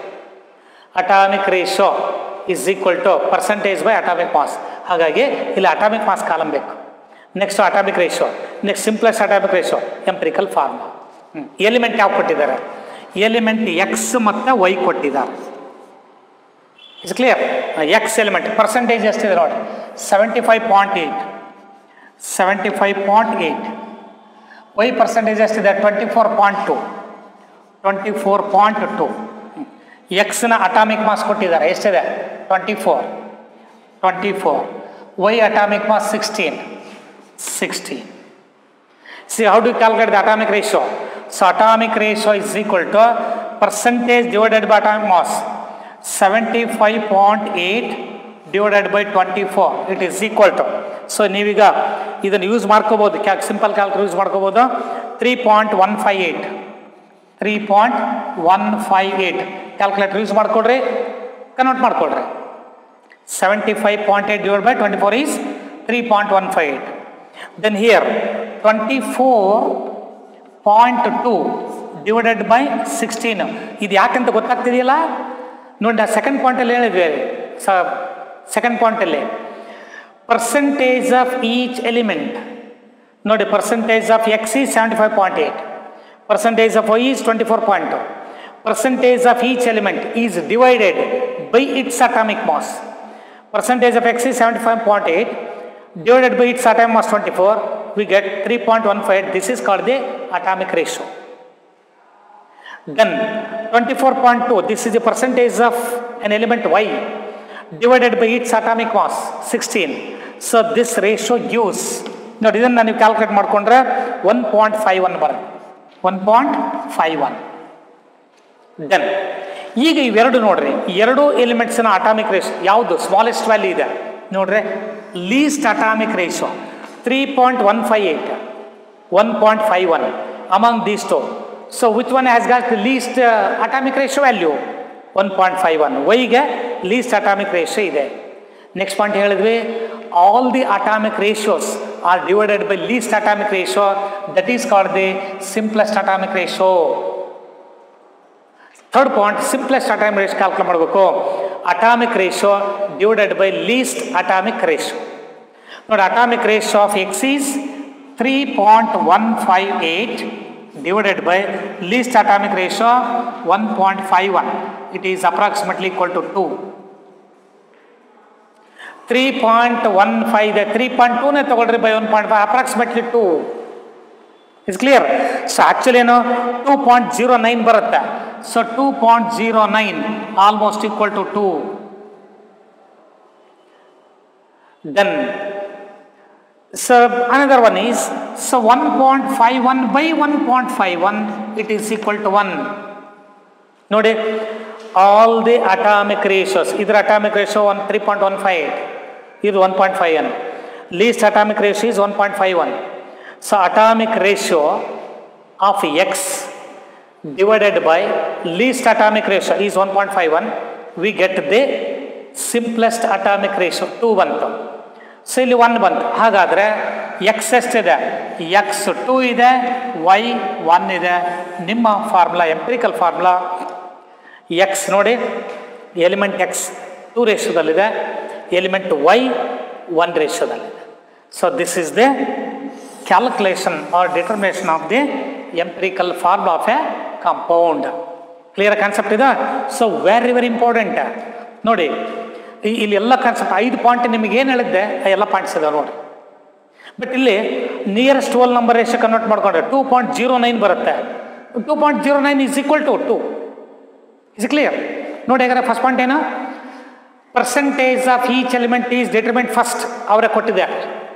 ratio is equal to percentage by atomic mass. ಹಾಗಾಗಿ ಇಲ್ಲಿ ಅಟಾಮಿಕ್ ಮಾಸ್ ಕಾಲಮ್ ಬೇಕು. Next atomic ratio, next simplest atomic ratio, empirical formula. Element ಯಾವ ಕೊಟ್ಟಿದ್ದಾರೆ? Element X ಮತ್ತು Y ಕೊಟ್ಟಿದ್ದಾರೆ. Is clear? X element percentage ಎಷ್ಟಿದೆ ನೋಡಿ, 75.8. ವೈ ಪರ್ಸೆಂಟೇಜ್ ಎಷ್ಟಿದೆ? 24.2. ಎಕ್ಸ್ನ ಅಟಾಮಿಕ್ ಮಾಸ್ ಕೊಟ್ಟಿದ್ದಾರೆ, ಎಷ್ಟಿದೆ? 24. Y atomic mass 16. See, how do you calculate the atomic ratio? So atomic ratio is equal to percentage divided by atomic mass. 75.8 divided by 24, it is equal to, so ನೀವೀಗ ಇದನ್ನು use ಮಾಡ್ಕೋಬಹುದು, simple calculator use ಮಾಡ್ಕೋಬಹುದು. 3.158 calculator use ಮಾಡ್ಕೊಡ್ರಿ, convert ಮಾಡ್ಕೊಡ್ರಿ. 75.8 divided by 24 is 3.158. Then here 24.2 divided by 16. ಇದು ಯಾಕಂತ ಗೊತ್ತಾಗ್ತಿದೆಯಲ್ಲ ನೋಡಿ, second ಪಾಯಿಂಟಲ್ಲಿ ಹೇಳಿದ್ವಿ. ಸೆಕೆಂಡ್ ಪಾಯಿಂಟಲ್ಲಿ ಪರ್ಸೆಂಟೇಜ್ ಆಫ್ ಈಚ್ ಎಲಿಮೆಂಟ್ ನೋಡಿ, percentage of X is 75.8, percentage of y is 24.2, percentage of each element is divided by its atomic mass. Percentage of x is 75.8 divided by its atomic mass 24, we get 3.15. This is called the atomic ratio. Then 24.2, this is the percentage of an element y divided by its atomic mass 16. So this ratio gives, ನೋಡಿ ಇದನ್ನು ನೀವು calculate ಮಾಡಿಕೊಂಡ್ರೆ 1.51 ಬರುತ್ತೆ, 1.51. Then ಈಗ ಇವೆರಡು ನೋಡ್ರಿ, ಎರಡು ಎಲಿಮೆಂಟ್ಸ್ನ ಅಟಾಮಿಕ್ ರೇಷಿಯೋ ಯಾವುದು ಸ್ಮಾಲೆಸ್ಟ್ ವ್ಯಾಲ್ಯೂ ಇದೆ ನೋಡ್ರಿ, least atomic ratio 3.158, 1.51 among these two. So which one has got the least atomic ratio value 1.51, ವೈಗೆ ಲೀಸ್ಟ್ ಅಟಾಮಿಕ್ ರೇಷಿಯೋ ಇದೆ. ನೆಕ್ಸ್ಟ್ ಪಾಯಿಂಟ್ ಹೇಳಿದ್ವಿ, all the atomic ratios are divided by least atomic ratio, that is called the simplest atomic ratio. Third point, simplest atomic ratio calculate ಮಾಡಬೇಕು, atomic ratio divided by least atomic ratio. ನೋಡಿ, atomic ratio of x is 3.158 divided by least atomic ratio 1.51, it is approximately equal to 2. 3.15 ಇದೆ, 3.2 ನೇ ತಗೊಳ್ರಿ by 1.5, approximately 2 is clear. So actually ಏನು 2.09 ಬರುತ್ತೆ. So 2.09 almost equal to 2. Then so another one is, so 1.51 by 1.51 it is equal to 1. ನೋಡಿ, all the atomic ratios, ಇದರ atomic ratio 3.15, ಇದು 1.51, least atomic ratio is 1.51. So atomic ratio of x divided by least atomic ratio is 1.51, we get the simplest atomic ratio 2 ಬಂತು. So ಇಲ್ಲಿ 1 ಬಂತು. ಹಾಗಾದರೆ X ಎಷ್ಟಿದೆ, X 2 ಇದೆ, Y 1 ಇದೆ. ನಿಮ್ಮ ಫಾರ್ಮುಲಾ, ಎಂಪಿರಿಕಲ್ ಫಾರ್ಮುಲಾ, ಎಕ್ಸ್ ನೋಡಿ, ಎಲಿಮೆಂಟ್ ಎಕ್ಸ್ 2 ರೇಷಿಯೋದಲ್ಲಿದೆ, ಎಲಿಮೆಂಟ್ ವೈ 1 ರೇಷಿಯೋದಲ್ಲಿದೆ. So this is the calculation or determination of the empirical formula of a compound. Clear concept ಇದೆ. So very very important. ನೋಡಿ, ಇಲ್ಲಿ ಎಲ್ಲ ಕಾನ್ಸೆಪ್ಟ್ 5 ಪಾಯಿಂಟ್ ನಿಮಗೆ ಏನು ಹೇಳಿದ್ದೆ ಎಲ್ಲ ಪಾಯಿಂಟ್ಸ್ ಇದಾವೆ ನೋಡಿ. ಬಟ್ ಇಲ್ಲಿ nearest whole number ratio convert ಮಾಡ್ಕೊಂಡ್ರೆ 2.09 ಬರುತ್ತೆ. 2.09 is equal to 2. Is clear. ನೋಡಿ, ಹಾಗಾದ್ರೆ ಫಸ್ಟ್ ಪಾಯಿಂಟ್ ಏನು, percentage of each element is determined first, ಅವರೇ ಕೊಟ್ಟಿದ್ದಾರೆ.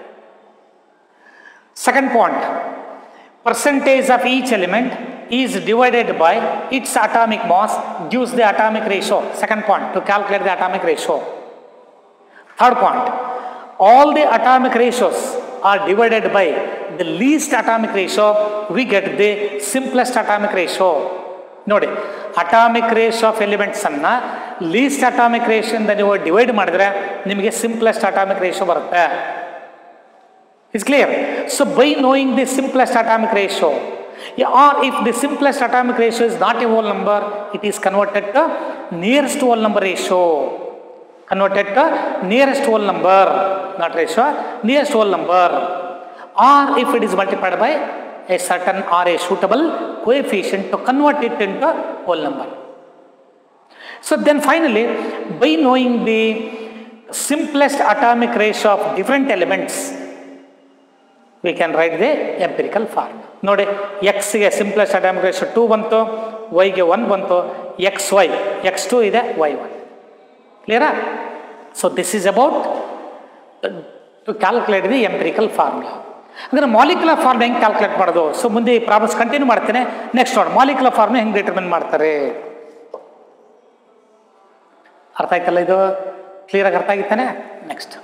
Second point, percentage of each element is divided by its atomic mass gives the atomic ratio. Second point, to calculate the atomic ratio. Third point, all the atomic ratios are divided by the least atomic ratio, we get the simplest atomic ratio. ನೋಡಿ, atomic ratio of elements ಅನ್ನ least atomic ratio ಇಂದ ನೀವು divide ಮಾಡಿದ್ರೆ ನಿಮಗೆ simplest atomic ratio ಬರುತ್ತೆ. It's clear. So by knowing the simplest atomic ratio, or if the simplest atomic ratio is not a whole number, it is converted to nearest whole number ratio. Converted to nearest whole number, not ratio, nearest whole number. Or if it is multiplied by a certain or a suitable coefficient to convert it into whole number. So then finally, by knowing the simplest atomic ratio of different elements, we can write the empirical formula. ನೋಡಿ, x ಗೆ simplest atomic ratio 2 ಬಂತು, y ಗೆ 1 ಬಂತು, xy, x2 ಇದೆ, y1. ಕ್ಲಿಯರಾ? So this is about to calculate the empirical formula. ಅಂದರೆ molecular formula ಹೆಂಗೆ calculate ಮಾಡೋದು? ಸೊ ಮುಂದೆ ಈ ಪ್ರಾಬ್ಲಮ್ಸ್ ಕಂಟಿನ್ಯೂ ಮಾಡ್ತೇನೆ. ನೆಕ್ಸ್ಟ್ ನೋಡಿ, ಮಾಲಿಕ್ಯುಲರ್ ಫಾರ್ಮುಲಾ ಹೆಂಗೆ ಡಿಟರ್ಮಿನ್ ಮಾಡ್ತಾರೆ. ಅರ್ಥ ಆಯ್ತಲ್ಲ ಇದು? ಕ್ಲಿಯರಾಗಿ ಅರ್ಥ ಆಗಿತ್ತಾನೆ? Next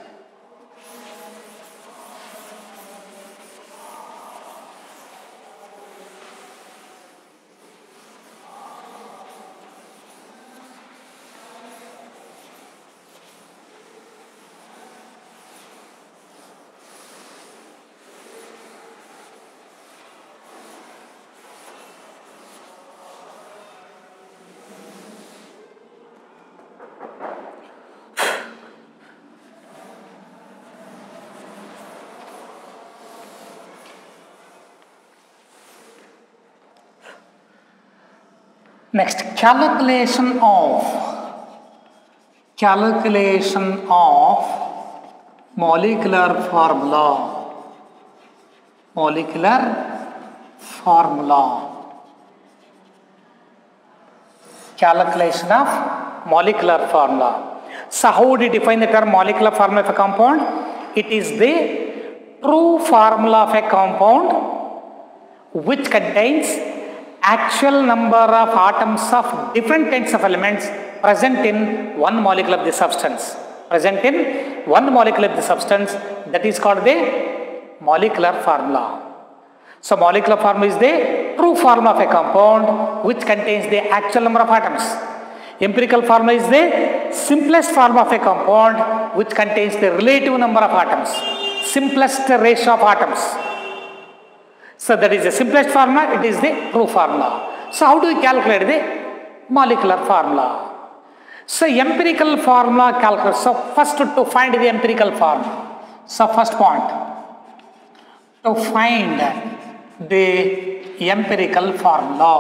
calculation of molecular formula. Calculation of molecular formula. So how would you define the term molecular formula of a compound? It is the true formula of a compound which contains actual number of atoms of different kinds of elements present in one molecule of the substance. That is called the molecular formula. So molecular formula is the true formula of a compound which contains the actual number of atoms. Empirical formula is the simplest formula of a compound which contains the relative number of atoms, simplest ratio of atoms. So that is the simplest formula, it is the true formula. So how do we calculate the molecular formula? So empirical formula calculate. So first to find the empirical formula. So first point, to find the empirical formula.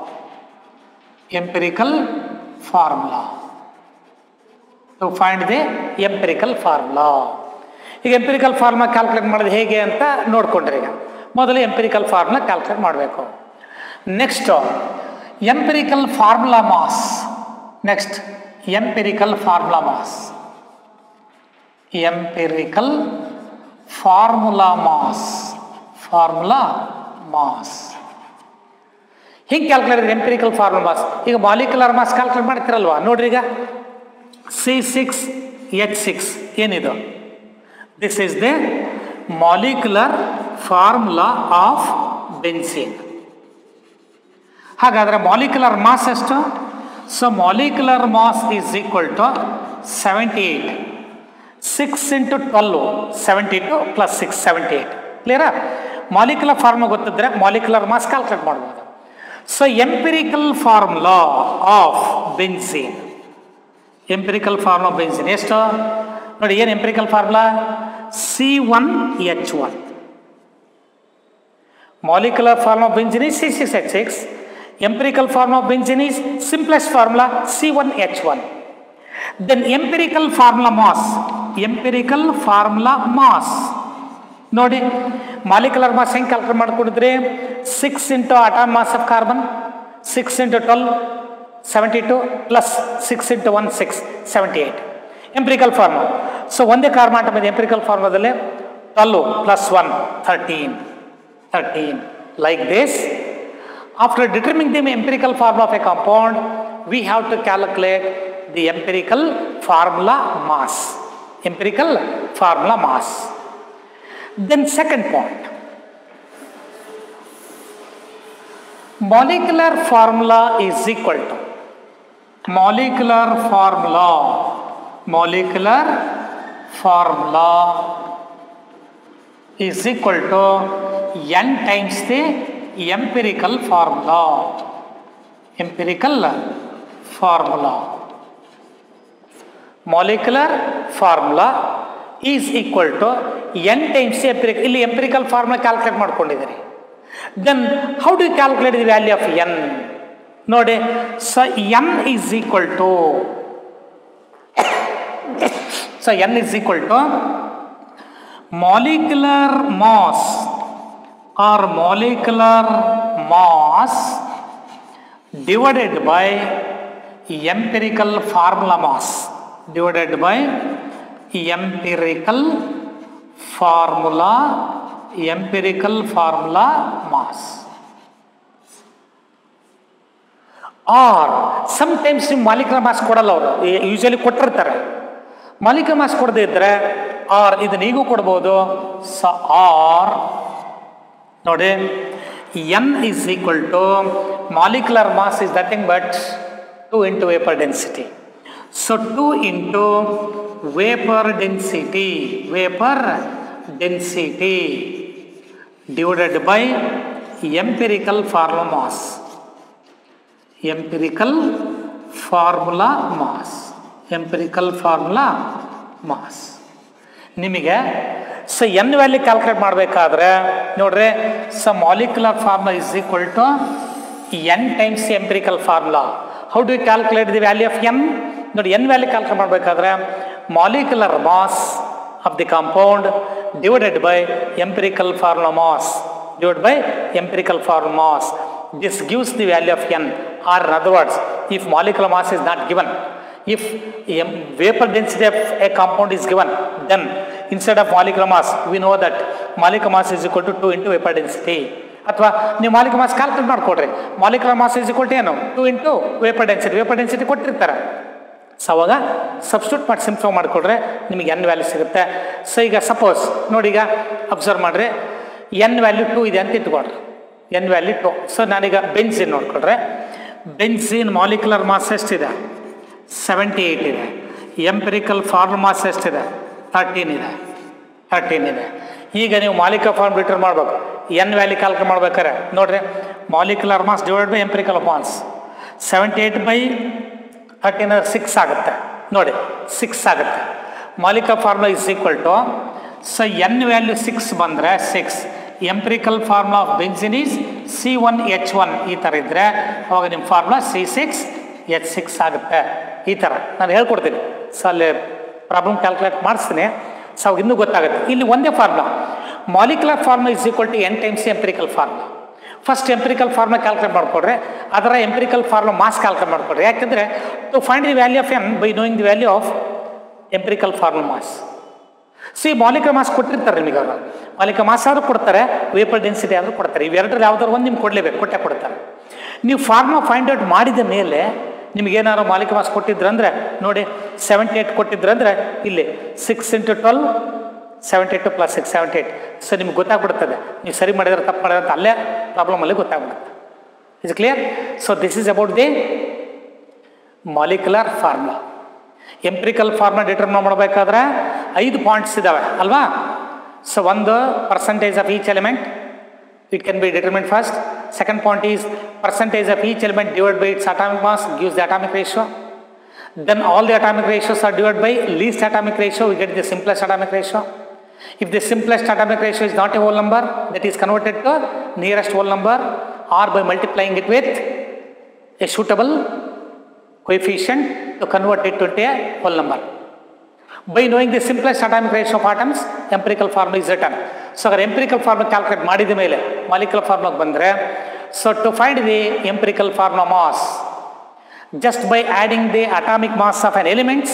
To find the empirical formula. ಈಗ empirical formula calculate ಮಾಡೋದು ಹೇಗೆ ಅಂತ ನೋಡ್ಕೊಂಡ್ರಿ. ಈಗ ಮೊದಲು empirical formula calculate ಮಾಡಬೇಕು. Next empirical formula mass. ಹಿಂಗೆ calculate empirical formula mass. ಈಗ ಮಾಲಿಕ್ಯುಲರ್ ಮಾಸ್ ಕ್ಯಾಲ್ಕುಲೇಟ್ ಮಾಡ್ತಿರಲ್ವಾ, ನೋಡ್ರಿ. ಈಗ C6H6 ಏನಿದು? This is the molecular formula of benzene. ಹಾಗಾದರೆ ಮಾಲಿಕ್ಯುಲರ್ ಮಾಸ್ ಎಷ್ಟು? So molecular mass is equal to 78. 6 into 12 72 plus 6 78. ಕ್ಲಿಯರಾ? ಮಾಲಿಕ್ಯುಲರ್ ಫಾರ್ಮುಲಾ ಗೊತ್ತಿದ್ರೆ ಮಾಲಿಕ್ಯುಲರ್ ಮಾಸ್ ಕ್ಯಾಲ್ಕುಲೇಟ್ ಮಾಡ್ಬೋದು. So empirical formula of benzene. ಎಷ್ಟು ನೋಡಿ? ಏನು empirical formula? C1H1. Molecular formula of benzene is C6H6. Empirical formula of benzene is simplest formula C1H1. Then empirical formula mass. ನೋಡಿ, molecular mass ಹೆಂಗೆ calculate ಮಾಡ್ಕೊಂಡಿದ್ರೆ 6 into atom mass of carbon, 6 into 12 72 plus 6 into 1 6 78. Empirical formula. So ಒಂದೇ carbon atom ಇದೆ empirical ಫಾರ್ಮುಲಾದಲ್ಲಿ 12 plus 1 13. Like this, after determining the empirical formula of a compound, we have to calculate the empirical formula mass. Then second point, molecular formula is equal to molecular formula is equal to n times the empirical formula. Molecular formula is equal to n times the empirical. ಇಲ್ಲಿ empirical formula calculate ಮಾಡ್ಕೊಂಡಿದ್ದೀರಿ. Then how do you calculate the value of n? ನೋಡಿ, so n is equal to molecular mass divided by empirical formula mass. Or sometimes molecular mass ಕೊಡಲ್ಲ ಅವರು, usually ಕೊಟ್ಟಿರ್ತಾರೆ. Molecular mass ಕೊಡದೇ ಇದ್ರೆ R ಇದನ್ನ ಈಗೂ ಕೊಡ್ಬೋದು. ಸೊ ಆರ್ ನೋಡಿ n is equal to molecular mass is nothing but 2 into vapor density. So 2 into vapor density divided by empirical formula mass. Empirical formula mass. ನಿಮಗೆ ಸೊ ಎನ್ ವ್ಯಾಲ್ಯೂ ಕ್ಯಾಲ್ಕುಲೇಟ್ ಮಾಡಬೇಕಾದ್ರೆ ನೋಡ್ರಿ, so molecular formula is equal to n times empirical formula. How do you calculate the value of n? ನೋಡಿ, n value calculate ಮಾಡಬೇಕಾದ್ರೆ molecular mass of the compound divided by empirical formula mass This gives the value of n, or in other words, if molecular mass is not given, if vapor density of a compound is given, then instead of molecular mass, we know that molecular mass is equal to 2 into vapor density. ಅಥವಾ ನೀವು molecular mass calculate ಮಾಡಿಕೊಡ್ರಿ, molecular mass is equal to ಏನು? 2 into vapour density ಕೊಟ್ಟಿರ್ತಾರೆ. So ಅವಾಗ substitute ಮಾಡಿ simplify ಮಾಡಿಕೊಡ್ರೆ ನಿಮಗೆ n value ಸಿಗುತ್ತೆ. ಸೊ ಈಗ ಸಪೋಸ್ ನೋಡಿ, ಈಗ ಅಬ್ಸರ್ವ್ ಮಾಡಿರಿ, ಎನ್ ವ್ಯಾಲ್ಯೂ 2 ಇದೆ ಅಂತ ಇಟ್ಕೊಡ್ರಿ, ಎನ್ ವ್ಯಾಲ್ಯೂ 2. ಸೊ ನಾನೀಗ ಬೆನ್ಸಿನ್ ನೋಡ್ಕೊಡ್ರೆ, ಬೆನ್ಸಿನ್ ಮಾಲಿಕ್ಯುಲರ್ ಮಾಸ್ ಎಷ್ಟಿದೆ? 78 ಇದೆ. ಎಂಪಿರಿಕಲ್ ಫಾರ್ಮುಲಾ ಮಾಸ್ ಎಷ್ಟಿದೆ? 13 ಇದೆ. ಈಗ ನೀವು ಮಾಲಿಕ್ಯುಲರ್ ಫಾರ್ಮ್ ರಿಟರ್ನ್ ಮಾಡಬೇಕು, ಎನ್ ವ್ಯಾಲ್ಯೂ ಕ್ಯಾಲ್ಕುಲೇಟ್ ಮಾಡ್ಬೇಕಾರೆ ನೋಡ್ರಿ, molecular mass divide by empirical mass 78 by 13 6 ಆಗುತ್ತೆ. ನೋಡಿ 6 ಆಗುತ್ತೆ. Molecular formula is equal to, so n value 6 ಬಂದರೆ 6, empirical formula of benzene is C1H1 ಈ ಥರ ಇದ್ದರೆ ಅವಾಗ ನಿಮ್ಮ ಫಾರ್ಮುಲಾ C6H6 ಆಗುತ್ತೆ. ಈ ಥರ ನಾನು ಹೇಳ್ಕೊಡ್ತೀನಿ. ಸೊ ಅಲ್ಲಿ ಪ್ರಾಬ್ಲಮ್ ಕ್ಯಾಲ್ಕುಲೇಟ್ ಮಾಡಿಸ್ತೀನಿ, ಸೊ ಅವಾಗ ಇನ್ನೂ ಗೊತ್ತಾಗುತ್ತೆ. ಇಲ್ಲಿ ಒಂದೇ formula, molecular formula is equal to n times empirical formula. First empirical formula calculate ಮಾಡಿಕೊಡ್ರೆ, ಅದರ ಎಂಪಿರಿಕಲ್ ಫಾರ್ಮುಲಾ ಮಾಸ್ ಕ್ಯಾಲ್ಕುಲೇಟ್ ಮಾಡಿಕೊಡ್ರಿ. ಯಾಕೆಂದರೆ to find the value of n by knowing the value of empirical formula mass. ಸಿ molecular mass ಕೊಟ್ಟಿರ್ತಾರೆ ನಿಮಗೆ, ಅವರು molecular mass ಆದರೂ ಕೊಡ್ತಾರೆ, ವೇಪರ್ ಡೆನ್ಸಿಟಿ ಆದರೂ ಕೊಡ್ತಾರೆ. ಇವೆರಡರಲ್ಲಿ ಯಾವ್ದಾದ್ರು ಒಂದು ನಿಮ್ಗೆ ಕೊಡಲೇಬೇಕು, ಕೊಡ್ತಾರೆ. ನೀವು ಫಾರ್ಮುಲಾ ಫೈಂಡ್ ಔಟ್ ಮಾಡಿದ ಮೇಲೆ ನಿಮಗೇನಾದ್ರು ಮಾಲಿಕ್ಯುಲರ್ ಮಾಸ್ ಕೊಟ್ಟಿದ್ರಂದ್ರೆ ನೋಡಿ, 78 ಕೊಟ್ಟಿದ್ರಂದ್ರೆ ಇಲ್ಲಿ 6 into 12 72 plus 6 78. ಸೊ ನಿಮ್ಗೆ ಗೊತ್ತಾಗ್ಬಿಡ್ತದೆ ನೀವು ಸರಿ ಮಾಡಿದ್ರೆ ತಪ್ಪು ಮಾಡಿದ್ರೆ ಅಂತ, ಅಲ್ಲೇ ಪ್ರಾಬ್ಲಮಲ್ಲಿ ಗೊತ್ತಾಗ್ಬಿಡುತ್ತೆ. Is clear? So this is about the molecular formula. Empirical formula determine ಮಾಡಬೇಕಾದ್ರೆ 5 ಪಾಯಿಂಟ್ಸ್ ಇದ್ದಾವೆ ಅಲ್ವಾ? ಸೊ ಒಂದು percentage of each element, it can be determined first. Second point is percentage of each element divided by its atomic mass gives the atomic ratio. Then all the atomic ratios are divided by least atomic ratio, we get the simplest atomic ratio. If the simplest atomic ratio is not a whole number, that is converted to nearest whole number, or by multiplying it with a suitable coefficient to convert it to a whole number. By knowing the simplest atomic ratio of atoms, empirical formula is written. So our empirical formula calculate ಮಾಡಿದ ಮೇಲೆ molecular formula ಬಂದರೆ, so to find the empirical formula mass, just by adding the atomic mass of an element,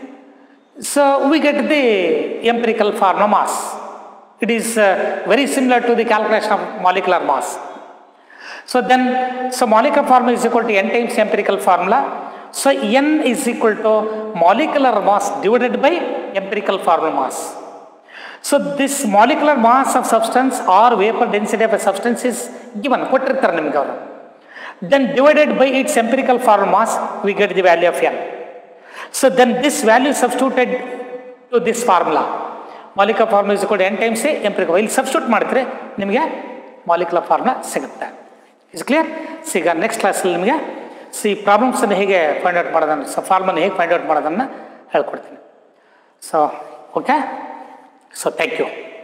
so we get the empirical formula mass. It is very similar to the calculation of molecular mass. So then, so molecular formula is equal to n times empirical formula. So n is equal to molecular mass divided by empirical formula mass. So this molecular mass of substance or vapor density of a substance is given, ಕೊಟ್ಟಿರ್ತಾರೆ ನಿಮಗೆ ಅವರು. Then divided by its empirical formula mass, we get the value of n. So then this value substituted to this formula, molecular formula is equal to n times empirical. ಇಲ್ಲಿ substitute ಮಾಡಿದ್ರೆ ನಿಮಗೆ molecular formula ಸಿಗುತ್ತೆ. Is clear? ಈಗ next ಕ್ಲಾಸಲ್ಲಿ ನಿಮಗೆ ಪ್ರಾಬ್ಲಮ್ಸನ್ನು ಹೇಗೆ find out ಮಾಡೋದನ್ನು, ಸೊ ಫಾರ್ಮನ್ನು ಹೇಗೆ ಫೈಂಡ್ ಔಟ್ ಮಾಡೋದನ್ನು ಹೇಳ್ಕೊಡ್ತೀನಿ. So okay, so thank you.